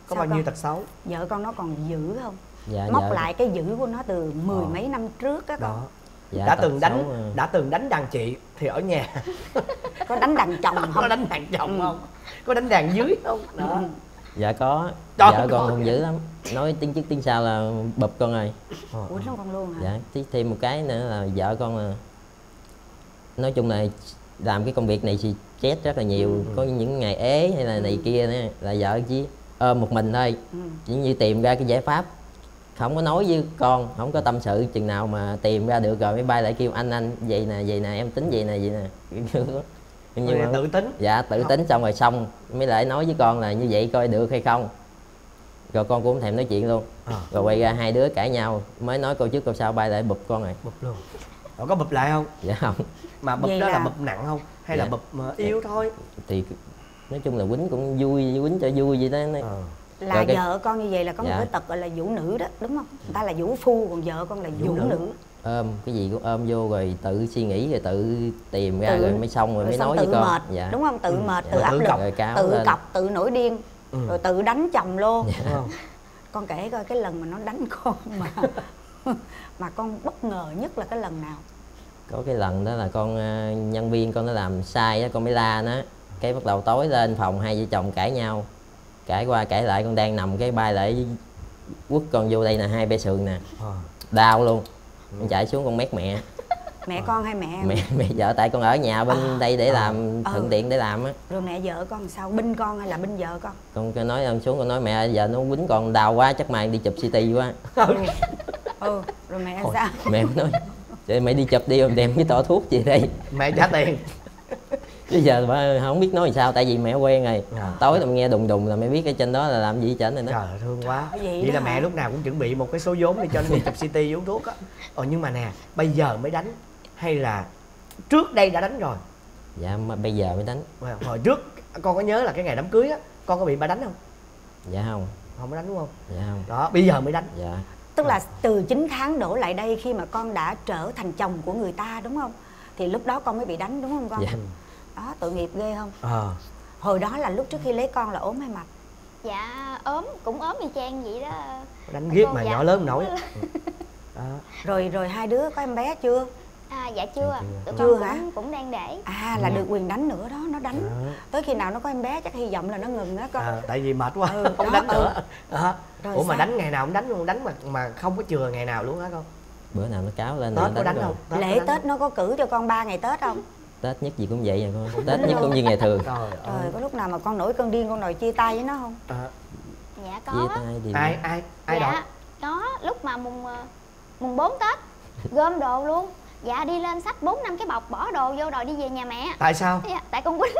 Có Sao bao nhiêu con? tật xấu? Vợ con nó còn dữ không? Dạ, Móc vợ- lại cái dữ của nó từ mười Ờ. mấy năm trước á con. Đó. Dạ, đã tật từng đánh xấu, à. đã từng đánh đàn chị thì ở nhà Có đánh đàn chồng có không? đánh đàn chồng không? Có đánh đàn dưới không? Đó. Dạ có. Trời Vợ ơi. con còn dữ lắm. Nói tiếng trước tiếng sau là bụp con rồi. Ủa nó con luôn hả? Dạ, tí- thêm một cái nữa là vợ con là nói chung là làm cái công việc này thì stress rất là nhiều. Có những ngày ế hay là này kia nữa là vợ chỉ ôm một mình thôi. Ừ. Chỉ như tìm ra cái giải pháp, không có nói với con, không có tâm sự, chừng nào mà tìm ra được rồi mới bay lại kêu anh anh vậy nè vậy nè em tính vậy nè vậy nè. Nhưng Người mà tự tính. dạ tự tính xong rồi xong mới lại nói với con là như vậy coi được hay không, rồi con cũng không thèm nói chuyện luôn. À. Rồi quay ra hai đứa cãi nhau mới nói câu trước câu sau bay lại bụp con rồi. Bụp luôn. Rồi có bụp lại không? Dạ không. Mà bụp Vậy đó là... là- bụp nặng không? Hay là Dạ. bụp mà yếu thôi? Thì nói chung là quýnh cũng vui, quýnh cho vui vậy đó. Ờ. Là Rồi cái- vợ con như vậy là có một Dạ. cái tật gọi là vũ nữ đó, đúng không? Người ta là vũ phu, còn vợ con là Vũ vũ nữ. nữ. Ôm cái gì cũng ôm vô rồi tự suy nghĩ rồi tự tìm ra Tự- rồi mới xong rồi, Rồi mới xong nói tự với con. mệt, Dạ. đúng không? Tự Ừ. mệt, Dạ. tự áp Tự lực, cọc, cáo tự lên. cọc, tự nổi điên, Ừ. rồi tự đánh chồng luôn. Đúng không? Con kể coi cái lần mà nó đánh con mà mà con bất ngờ nhất là cái lần nào? Có cái lần đó là con ờ, nhân viên con nó làm sai đó, con mới la nó, cái bắt đầu tối lên phòng hai vợ chồng cãi nhau, cãi qua cãi lại, con đang nằm cái bay lại quất con vô đây nè, hai bê sườn nè, Ờ. đau luôn. Con chạy xuống con mét mẹ Mẹ con hay mẹ em? mẹ mẹ vợ, tại con ở nhà bên À. đây để À. làm thuận Ừ. tiện để làm á. Rồi mẹ vợ con sao? Binh con hay là binh vợ con? Con con nói ông xuống, con nói mẹ giờ nó quýnh con đau quá chắc mày đi chụp xê tê quá. Ừ, rồi mẹ Thôi, sao? mẹ mới nói vậy mày đi chụp đi rồi đem cái tỏ thuốc gì đây. Mẹ trả tiền. Bây giờ bà không biết nói làm sao, tại vì mẹ quen rồi. À. Tối là nghe đùng đùng là mẹ biết ở trên đó là làm gì trên này đó. Trời ơi, thương quá. Vậy Vậy đó là hả? mẹ lúc nào cũng chuẩn bị một cái số vốn để cho nó đi chụp xê tê uống thuốc á. Ờ nhưng mà nè, bây giờ mới đánh hay là trước đây đã đánh rồi? Dạ mà bây giờ mới đánh. Mà hồi trước con có nhớ là cái ngày đám cưới á, con có bị ba đánh không? Dạ không. Không có đánh đúng không? Dạ không. Đó, bây giờ mới đánh. Dạ. Tức là từ chín tháng đổ lại đây khi mà con đã trở thành chồng của người ta, đúng không? Thì lúc đó con mới bị đánh, đúng không con? Dạ. Đó, tội nghiệp ghê không? Ờ. Hồi đó là lúc trước khi lấy con là ốm hay mập? Dạ ốm, cũng ốm y chang vậy đó. Đánh ghét mà Dạ. nhỏ lớn không nổi. Đó. Rồi rồi hai đứa có em bé chưa? À, dạ chưa, tụi Chưa con hả? cũng, cũng đang để. À là Ừ. được quyền đánh nữa đó, nó đánh. Đó. Tới khi nào nó có em bé chắc hy vọng là nó ngừng á con. À, tại vì mệt quá, Ừ, không đó, đánh ừ. nữa. Đó. Rồi Ủa mà sao? đánh ngày nào cũng đánh luôn, đánh mà mà không có chừa ngày nào luôn hả con? Bữa nào nó cáo lên Tết thì có đánh đánh rồi. không? Lễ có đánh Tết nó có cử cho con ba ngày Tết không? Tết nhất gì cũng vậy à con. Tết nhất cũng như ngày thường. Trời Trời, ơi. có lúc nào mà con nổi cơn điên con đòi chia tay với nó không? À, Dạ Chia có. tay thì ai ai ai Dạ đòi? có, lúc mà mùng ờ, mùng bốn Tết gom đồ luôn. Dạ đi lên xách bốn năm cái bọc bỏ đồ vô đòi đi về nhà mẹ. Tại sao? Dạ, tại con quýnh.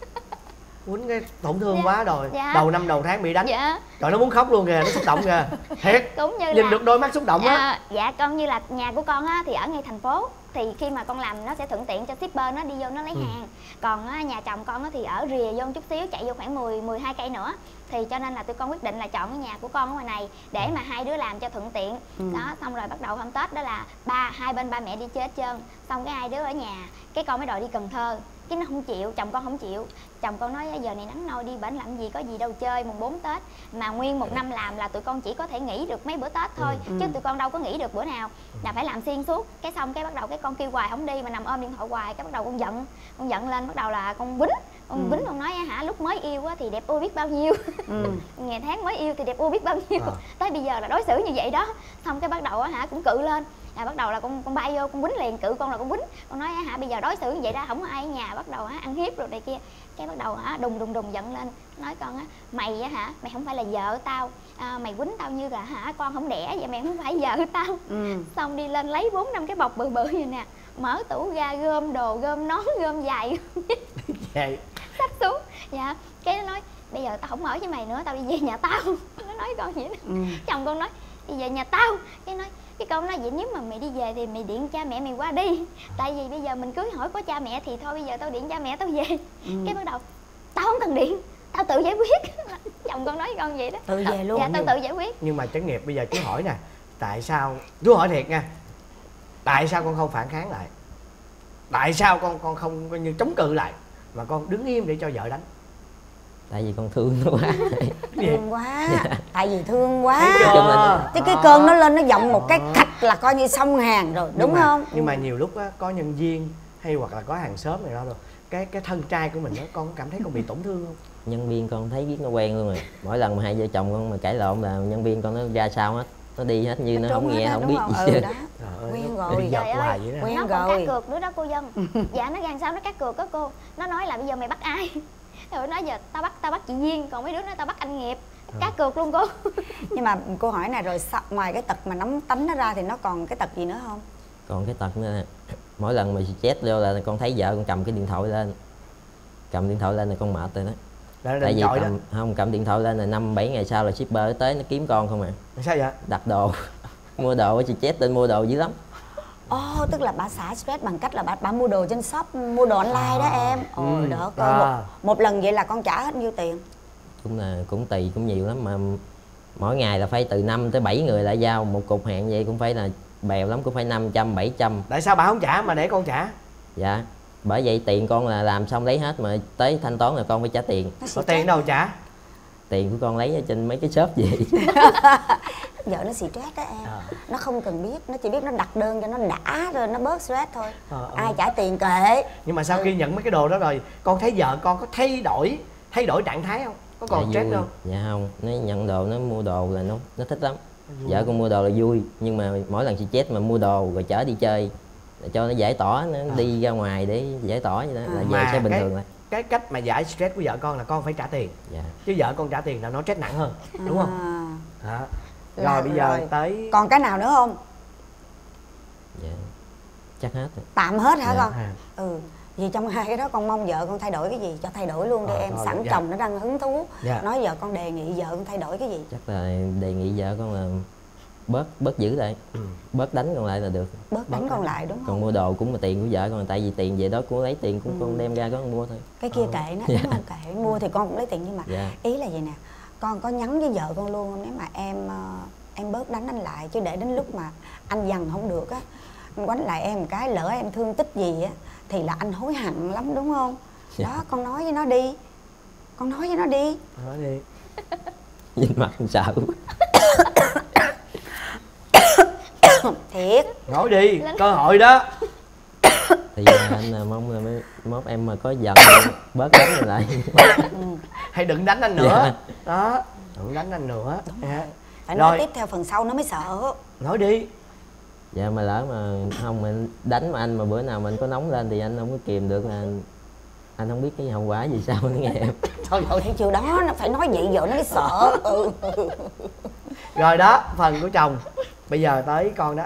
Quýnh cái tổn thương Dạ. quá rồi. Dạ. Đầu năm đầu tháng bị đánh. Dạ, Trời nó muốn khóc luôn kìa, nó xúc động kìa. Thiệt. cũng như Nhìn là được đôi mắt xúc động á. À, dạ con như là nhà của con á thì ở ngay thành phố, thì khi mà con làm nó sẽ thuận tiện cho shipper nó đi vô nó lấy Ừ. hàng. Còn á, nhà chồng con á thì ở rìa vô một chút xíu, chạy vô khoảng mười mười hai cây nữa, thì cho nên là tụi con quyết định là chọn cái nhà của con ở ngoài này để mà hai đứa làm cho thuận tiện. Ừ. Đó, xong rồi bắt đầu hôm Tết đó là ba hai bên ba mẹ đi chơi hết trơn, xong cái hai đứa ở nhà, cái con mới đòi đi Cần Thơ, cái nó không chịu, chồng con không chịu. Chồng con nói giờ này nắng nôi đi bển làm gì có gì đâu chơi mùng bốn Tết, mà nguyên một năm làm là tụi con chỉ có thể nghỉ được mấy bữa Tết thôi, Ừ. chứ tụi con đâu có nghỉ được bữa nào, là phải làm xuyên suốt. Cái xong cái bắt đầu cái con kêu hoài không đi mà nằm ôm điện thoại hoài, cái bắt đầu con giận, con giận lên bắt đầu là con quýnh, con Ừ. quýnh con nói hả lúc mới yêu á thì đẹp ưa biết bao nhiêu, Ừ. ngày tháng mới yêu thì đẹp ưa biết bao nhiêu, À. tới bây giờ là đối xử như vậy đó. Xong cái bắt đầu á hả cũng cự lên, à, bắt đầu là con con bay vô con quýnh liền, cự con là con quýnh, con nói hả bây giờ đối xử như vậy đó không có ai ở nhà, bắt đầu hả ăn hiếp rồi này kia. Cái bắt đầu hả đùng đùng đùng giận lên, nói con á mày á hả mày không phải là vợ tao, à, mày quýnh tao như là hả con không đẻ vậy, mày không phải vợ tao. Ừ. Xong đi lên lấy bốn năm cái bọc bự bự vậy nè, mở tủ ra gom đồ, gom nón, gom giày Vậy. xách xuống. Dạ, cái nó nói bây giờ tao không ở với mày nữa, tao đi về nhà tao. Nó nói con vậy đó. Ừ. Chồng con nói đi về nhà tao, cái nói cái câu nói vậy nếu mà mày đi về thì mày điện cha mẹ mày qua đi, tại vì bây giờ mình cưới hỏi có cha mẹ thì thôi bây giờ tao điện cha mẹ tao về. Ừ. Cái bắt đầu tao không cần điện, tao tự giải quyết. Chồng con nói với con vậy đó. Tự về luôn. Dạ tao tự giải quyết. Nhưng mà Trấn Nghiệp bây giờ chú hỏi nè, tại sao chú hỏi thiệt nha, tại sao con không phản kháng lại, tại sao con con không coi như chống cự lại mà con đứng im để cho vợ đánh? Tại vì con thương nó quá. Thương quá. Dạ. Tại vì thương quá. Là... Chứ cái cơn nó lên nó giọng một cái cạch là coi như xong hàng rồi, đúng nhưng mà, không? Nhưng mà nhiều lúc á, có nhân viên hay hoặc là có hàng xóm này đó rồi, cái cái thân trai của mình đó, con cảm thấy con bị tổn thương không? Nhân viên con thấy biết nó quen luôn rồi. Mỗi lần mà hai vợ chồng con mà cãi lộn là nhân viên con nó ra sau hết, nó đi hết như nó, nó không nghe, không biết gì ừ, đó. Quen rồi. Trời ơi, quen nó rồi. còn cá cược nữa đó cô Dân. Dạ nó gan sao nó cá cược đó cô. Nó nói là bây giờ mày bắt ai? Rồi nói giờ tao bắt tao bắt chị Duyên, còn mấy đứa nói tao bắt anh Nghiệp. Cá cược luôn cô. Nhưng mà cô hỏi này rồi sao, ngoài cái tật mà nóng tánh nó ra thì nó còn cái tật gì nữa không? Còn cái tật nữa nè, mỗi lần mà chết vô là con thấy vợ con cầm cái điện thoại lên, cầm điện thoại lên là con mệt rồi đó. Đã tại vì cầm, đó. không cầm điện thoại lên là năm bảy ngày sau là shipper tới nó kiếm con không à. Sao vậy? Đặt đồ mua đồ chị chết tên mua đồ dữ lắm. Ồ, oh, tức là bà xả stress bằng cách là bà, bà mua đồ trên shop, mua đồ online à. đó em. Ồ, ừ. Đó, à. một, một lần vậy là con trả hết nhiêu tiền? Cũng là cũng tùy, cũng nhiều lắm, mà mỗi ngày là phải từ năm tới bảy người lại giao một cục hàng vậy, cũng phải là bèo lắm, cũng phải năm trăm, bảy trăm. Tại sao bà không trả mà để con trả? Dạ, bởi vậy tiền con là làm xong lấy hết, mà tới thanh toán là con phải trả tiền. Có tiền đâu trả? Tiền của con lấy ở trên mấy cái shop gì. Vợ nó stress đó em. À. Nó không cần biết, nó chỉ biết nó đặt đơn cho nó đã rồi nó bớt stress thôi. À, ai trả tiền kệ. Nhưng mà sau khi nhận mấy cái đồ đó rồi, con thấy vợ con có thay đổi thay đổi trạng thái không? Có còn dạ, stress không? Dạ không, nó nhận đồ, nó mua đồ là nó nó thích lắm. Vui. Vợ con mua đồ là vui, nhưng mà mỗi lần chị chết mà mua đồ rồi chở đi chơi để cho nó giải tỏa, nó à. đi ra ngoài để giải tỏa vậy đó, à. là về mà sẽ bình cái, thường lại. Cái cách mà giải stress của vợ con là con phải trả tiền. Dạ. Chứ vợ con trả tiền là nó stress nặng hơn, đúng không? À. À. Rồi là, bây giờ rồi. Tới còn cái nào nữa không? Dạ, chắc hết rồi. Tạm hết hả dạ. con? À. Ừ. Vì trong hai cái đó con mong vợ con thay đổi cái gì cho thay đổi luôn đi à, em. Thôi, sẵn dạ. chồng nó đang hứng thú dạ. nói vợ con đề nghị vợ con thay đổi cái gì? Chắc là đề nghị vợ con là bớt bớt giữ lại, ừ. bớt đánh con lại là được. Bớt đánh bớt con lại đúng không? Còn mua đồ cũng là tiền của vợ con, tại vì tiền về đó cũng lấy tiền cũng ừ. con đem ra con mua thôi. Cái kia ừ. kệ nó, đúng không? Kệ mua thì con cũng lấy tiền, nhưng mà dạ. ý là vậy nè, con có nhắn với vợ con luôn, nếu mà em em bớt đánh anh lại, chứ để đến lúc mà anh dằn không được á, anh quánh lại em một cái, lỡ em thương tích gì á thì là anh hối hận lắm, đúng không? Dạ. Đó, con nói với nó đi, con nói với nó đi. Nói đi. Nhìn mặt con sợ. Thiệt. Nói đi, cơ hội đó. Thì anh mong là mấy mốt em mà có giận bớt đánh rồi lại. Ừ. Hay đừng đánh anh nữa. Dạ. Đó, đừng đánh anh nữa. Đúng rồi. Phải nói tiếp theo phần sau nó mới sợ. Nói đi. Dạ mà lỡ mà không mà đánh mà anh mà bữa nào mình có nóng lên thì anh không có kìm được, là anh không biết cái hậu quả gì sao nữa nghe em. Thôi thôi thấy chưa đó, nó phải nói vậy vợ nó mới sợ. Ừ. Rồi đó, phần của chồng. Bây giờ tới con đó.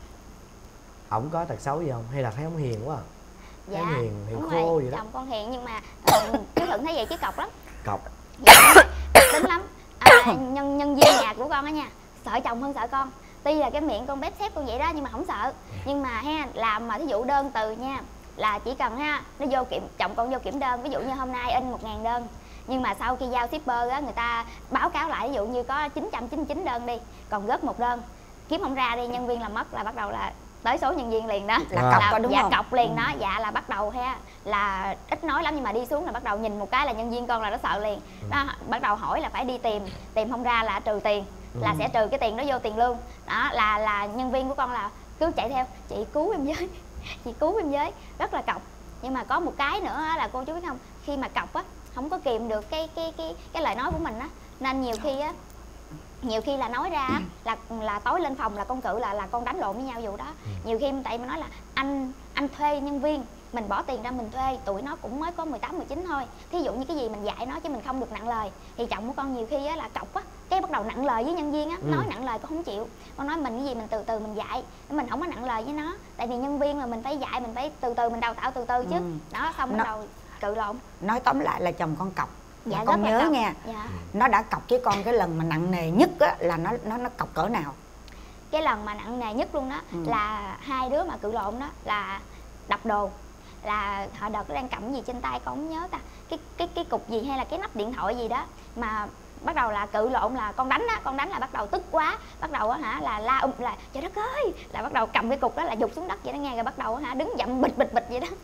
Ổng có tật xấu gì không? Hay là thấy ổng hiền quá à? Dạ, thấy hiền, hiền đúng khô rồi, gì đó. chồng con hiền nhưng mà chú Thuận thấy vậy chứ cọc lắm. Cọc. Dạ, tính lắm. À, nhân nhân viên nhà của con á nha, sợ chồng hơn sợ con. Tuy là cái miệng con bếp xếp con vậy đó nhưng mà không sợ. Nhưng mà ha, làm mà thí dụ đơn từ nha, là chỉ cần ha, nó vô kiểm, chồng con vô kiểm đơn, ví dụ như hôm nay in một ngàn đơn, nhưng mà sau khi giao shipper á, người ta báo cáo lại ví dụ như có chín trăm chín mươi chín đơn đi, còn gớt một đơn, kiếm không ra đi, nhân viên làm mất là bắt đầu là tới số nhân viên liền đó, là à. cọc đó, đúng dạ, không? cọc liền đó, dạ là bắt đầu ha, là ít nói lắm nhưng mà đi xuống là bắt đầu nhìn một cái là nhân viên con là nó sợ liền, đó, bắt đầu hỏi là phải đi tìm, tìm không ra là trừ tiền, là ừ. sẽ trừ cái tiền đó vô tiền lương, đó là là nhân viên của con là cứ chạy theo, chị cứu em với, chị cứu em với, rất là cọc. Nhưng mà có một cái nữa là cô chú biết không, khi mà cọc á không có kìm được cái cái cái cái lời nói của mình á, nên nhiều khi á, nhiều khi là nói ra á, là là tối lên phòng là con cự là là con đánh lộn với nhau vụ đó. Nhiều khi tại mình nói là anh anh thuê nhân viên, mình bỏ tiền ra mình thuê, tụi nó cũng mới có mười tám mười chín thôi, thí dụ như cái gì mình dạy nó chứ mình không được nặng lời, thì chồng của con nhiều khi á là cọc á, cái bắt đầu nặng lời với nhân viên á, ừ. nói nặng lời con không chịu, con nói mình cái gì mình từ từ mình dạy, mình không có nặng lời với nó, tại vì nhân viên mà mình phải dạy, mình phải từ từ mình đào tạo từ từ chứ, ừ. đó xong bắt đầu cự lộn. Nói tóm lại là chồng con cọc. Dạ, con nhớ cọc. nha, dạ. nó đã cọc với con cái lần mà nặng nề nhất á là nó nó nó cọc cỡ nào? Cái lần mà nặng nề nhất luôn đó ừ. là hai đứa mà cự lộn đó là đập đồ, là họ đợt nó đang cầm gì trên tay con không nhớ ta, cái cái cái cục gì hay là cái nắp điện thoại gì đó, mà bắt đầu là cự lộn là con đánh á, con đánh là bắt đầu tức quá, bắt đầu á hả là la um là trời đất ơi, là bắt đầu cầm cái cục đó là giục xuống đất vậy đó nghe, rồi bắt đầu hả đứng dậm bịch bịch bịch vậy đó.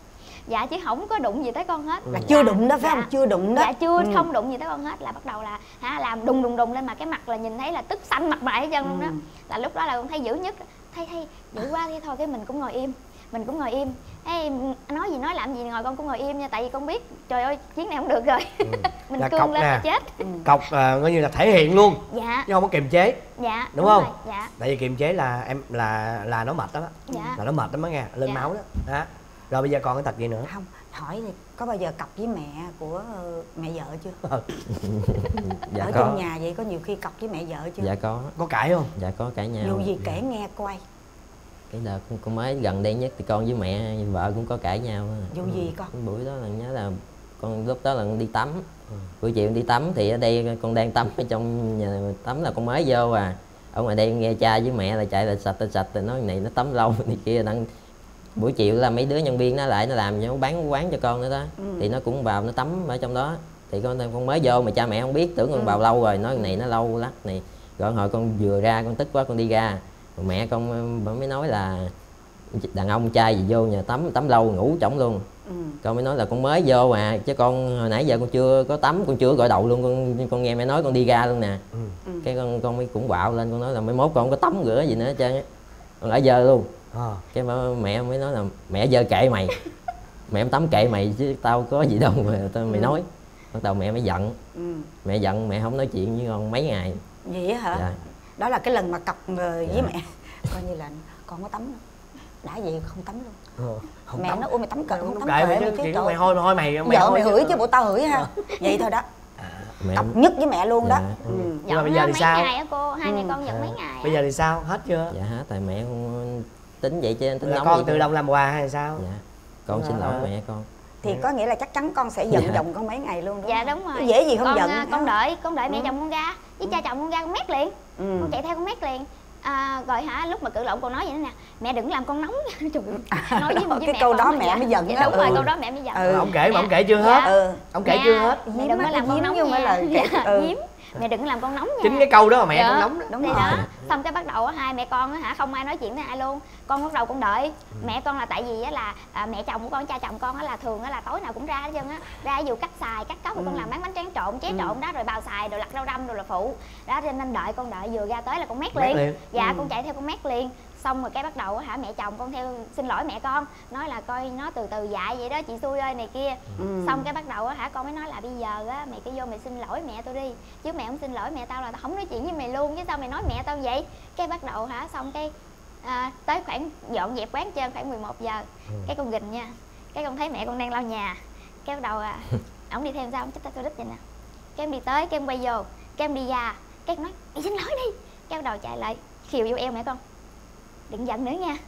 Dạ chứ không có đụng gì tới con hết. Là chưa đụng đó phải dạ. không? Chưa đụng đó. Dạ chưa, ừ. không đụng gì tới con hết, là bắt đầu là hả làm đùng đùng đùng lên mà cái mặt là nhìn thấy là tức xanh mặt mày hết trơn luôn đó. Là lúc đó là con thấy dữ nhất. Thay thay dữ quá thế thôi cái mình cũng ngồi im. Mình cũng ngồi im. Ê, nói gì nói làm gì ngồi con cũng ngồi im nha, tại vì con biết trời ơi chuyến này không được rồi. Ừ. Mình là cương lên nè. là chết. Ừ. Cọc uh, coi như là thể hiện luôn. Dạ. Chứ không có kiềm chế. Dạ. Đúng, đúng không? Rồi. Dạ. Tại vì kiềm chế là em là là nó mệt lắm á. Dạ. Là nó mệt lắm á nghe, lên dạ. máu đó. Đó. Rồi bây giờ còn cái tật gì nữa? Không, hỏi thì có bao giờ cọc với mẹ của mẹ vợ chưa? Dạ ở có. trong nhà vậy có nhiều khi cọc với mẹ vợ chưa? Dạ có. Có cãi không? Dạ có cãi nhau. Dù gì kể nghe coi. Cái đợt con mới gần đây nhất thì con với mẹ vợ cũng có cãi nhau. Dù gì con? Cái buổi đó là nhớ là con lúc đó là con đi tắm. Ừ. Buổi chiều đi tắm thì ở đây con đang tắm ở trong nhà tắm là con mới vô à. Ở ngoài đây nghe cha với mẹ là chạy là sạch là sạch rồi nói này nó tắm lâu này kia đang buổi chiều là mấy đứa nhân viên nó lại nó làm cho nó bán quán cho con nữa đó. Ừ. Thì nó cũng vào nó tắm ở trong đó. Thì con con mới vô mà cha mẹ không biết tưởng con ừ. vào lâu rồi nói này nó lâu lắm này. Rồi hồi con vừa ra con tức quá con đi ra. Rồi mẹ con mới nói là đàn ông trai gì vô nhà tắm tắm lâu ngủ chổng luôn. Ừ. Con mới nói là con mới vô mà chứ con hồi nãy giờ con chưa có tắm con chưa gội đầu luôn con con nghe mẹ nói con đi ra luôn nè. Ừ. Cái con con mới cũng bạo lên con nói là mấy mốt con không có tắm rửa gì nữa hết trơn á, con ở dơ luôn. À. Cái mẹ mới nói là mẹ dơ kệ mày, mẹ em tắm kệ mày chứ tao có gì đâu mà tao mày ừ. nói. Bắt đầu mẹ mới giận. Ừ. Mẹ giận mẹ không nói chuyện với con mấy ngày. Vậy hả? Dạ. Đó là cái lần mà cọc với dạ. mẹ coi như là con có tắm đâu. Đã vậy không tắm luôn. Ừ, không mẹ tắm. Nó ui mày tắm cỡ không tắm kệ chứ, chứ mày hôi hôi mày mày vợ mày hửi chứ bộ tao hửi ha. Vậy thôi đó. À, cọc nhất với mẹ luôn dạ. đó. Ừ. Nhưng mà bây giờ thì mấy sao? Ngày á cô, hai mẹ ừ. con giận mấy ngày. Bây giờ thì sao? Hết chưa? Dạ hết, tại mẹ con tính vậy chứ tính là nóng. Con tự động làm quà hay sao? Dạ. Con xin lỗi mẹ con. Thì có nghĩa là chắc chắn con sẽ giận dạ. chồng con mấy ngày luôn đúng dạ không? đúng rồi. Dễ gì không con, giận. Con đợi, con đợi mẹ ừ. chồng con ra. Với ừ. cha chồng con ra con mét liền. Ừ. Con chạy theo con mét liền. À, rồi hả lúc mà cự lộn con nói vậy nè, mẹ đừng làm con nóng. Trời ơi, nói với, với cái mẹ câu đó mẹ dạ. mới giận dạ, đúng ừ. rồi câu đó mẹ mới giận. Ừ. Ông kể mà ông kể chưa hết. Ừ. Ông kể chưa hết. Mẹ đừng có làm con nóng nha. Là dạ, ừ. mẹ đừng có làm con nóng nha. Chính cái câu đó mà mẹ dạ. con nóng đó. Đúng thì rồi. Đó. Xong cái bắt đầu hai mẹ con hả không ai nói chuyện với ai luôn. Con bắt đầu con đợi. Ừ. Mẹ con là tại vì á là à, mẹ chồng của con cha chồng con á là thường á là tối nào cũng ra hết trơn á. Ra ví dụ cắt xài cắt cốc ừ. con làm bán bánh tráng trộn chế ừ. trộn đó rồi bào xài rồi lặt rau đâm rồi là phụ. Đó cho nên đợi con đợi vừa ra tới là con mét liền. liền. Dạ ừ. con chạy theo con mét liền. Xong rồi cái bắt đầu hả mẹ chồng con theo xin lỗi mẹ con, nói là coi nó từ từ dạy vậy đó chị xui ơi này kia. Ừ. Xong cái bắt đầu hả con mới nói là bây giờ á mày cứ vô mày xin lỗi mẹ tôi đi, chứ mẹ không xin lỗi mẹ tao là tao không nói chuyện với mày luôn, chứ sao mày nói mẹ tao vậy. Cái bắt đầu hả xong cái à, tới khoảng dọn dẹp quán trên khoảng mười một giờ. Ừ. Cái con gình nha, cái con thấy mẹ con đang lau nhà, cái bắt đầu à ổng đi theo sao ổng chích tay tôi đít vậy nè. Cái em đi tới cái em quay vô, cái em đi ra, cái em nói mày xin lỗi đi, cái bắt đầu chạy lại khiều vô eo mẹ con, đừng giận nữa nha.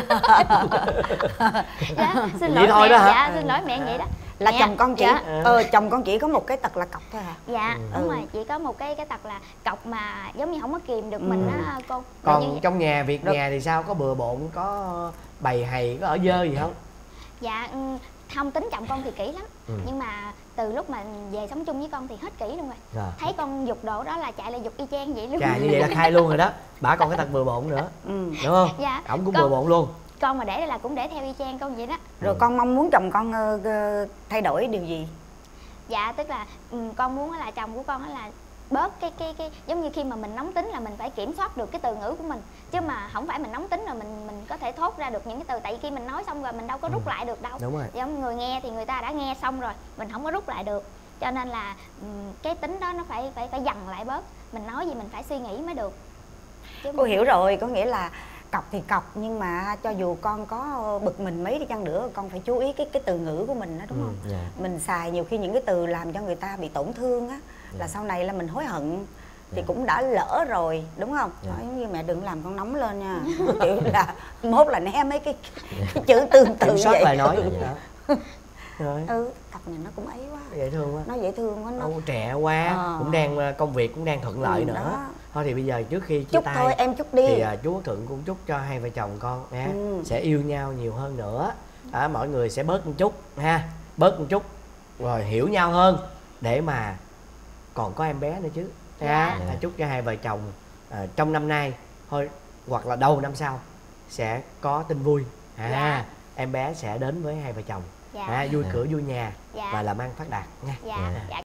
Dạ, xin lỗi thôi mẹ, đó hả? Dạ, xin lỗi mẹ vậy đó. Là mẹ, chồng con chị dạ. ờ chồng con chỉ có một cái tật là cọc thôi hả? Dạ, ừ. đúng rồi, chỉ có một cái cái tật là cọc mà giống như không có kìm được ừ. mình á cô. Còn như... trong nhà việc nhà thì sao, có bừa bộn, có bày hày, có ở dơ gì không? Dạ không, tính chồng con thì kỹ lắm. Ừ. Nhưng mà từ lúc mà về sống chung với con thì hết kỹ luôn rồi. Rồi. Thấy con giục đồ đó là chạy lại giục y chang vậy luôn. Chà, như vậy là khai luôn rồi đó. Bả còn cái tật bừa bộn nữa. Ừ. Đúng không? Dạ. Ổng cũng con, bừa bộn luôn. Con mà để là cũng để theo y chang con vậy đó. Rồi ừ. con mong muốn chồng con uh, thay đổi điều gì? Dạ tức là um, con muốn là chồng của con là bớt cái cái cái giống như khi mà mình nóng tính là mình phải kiểm soát được cái từ ngữ của mình, chứ mà không phải mình nóng tính rồi mình mình có thể thốt ra được những cái từ, tại vì khi mình nói xong rồi mình đâu có rút ừ. lại được đâu. Đúng rồi. Giống người nghe thì người ta đã nghe xong rồi, mình không có rút lại được, cho nên là um, cái tính đó nó phải phải phải dằn lại bớt, mình nói gì mình phải suy nghĩ mới được. Chứ cô hiểu rồi, có nghĩa là cọc thì cọc nhưng mà cho dù con có bực mình mấy đi chăng nữa con phải chú ý cái cái từ ngữ của mình đó, đúng ừ, không? Yeah. Mình xài nhiều khi những cái từ làm cho người ta bị tổn thương á, yeah. là sau này là mình hối hận thì yeah. cũng đã lỡ rồi, đúng không? Yeah. Nói như mẹ đừng làm con nóng lên nha. Kiểu là mốt là né mấy cái, cái chữ tương tự vậy. Lại nói vậy. Rồi. Ừ, cặp này nó cũng ấy quá, dễ thương quá, nó dễ thương quá, nó Ô, trẻ quá, à. cũng đang công việc cũng đang thuận lợi ừ, nữa đó. Thôi thì bây giờ trước khi chia chúc tay thôi em chúc đi thì uh, chú Quốc Thuận cũng chúc cho hai vợ chồng con nha ừ. sẽ yêu nhau nhiều hơn nữa, à, mọi người sẽ bớt một chút ha, bớt một chút rồi hiểu nhau hơn để mà còn có em bé nữa chứ. Yeah. À, chúc cho hai vợ chồng uh, trong năm nay thôi hoặc là đầu năm sau sẽ có tin vui, à, yeah. em bé sẽ đến với hai vợ chồng. Dạ. À, vui cửa vui nhà Dạ. và làm ăn phát đạt nha. Dạ. Dạ. Dạ.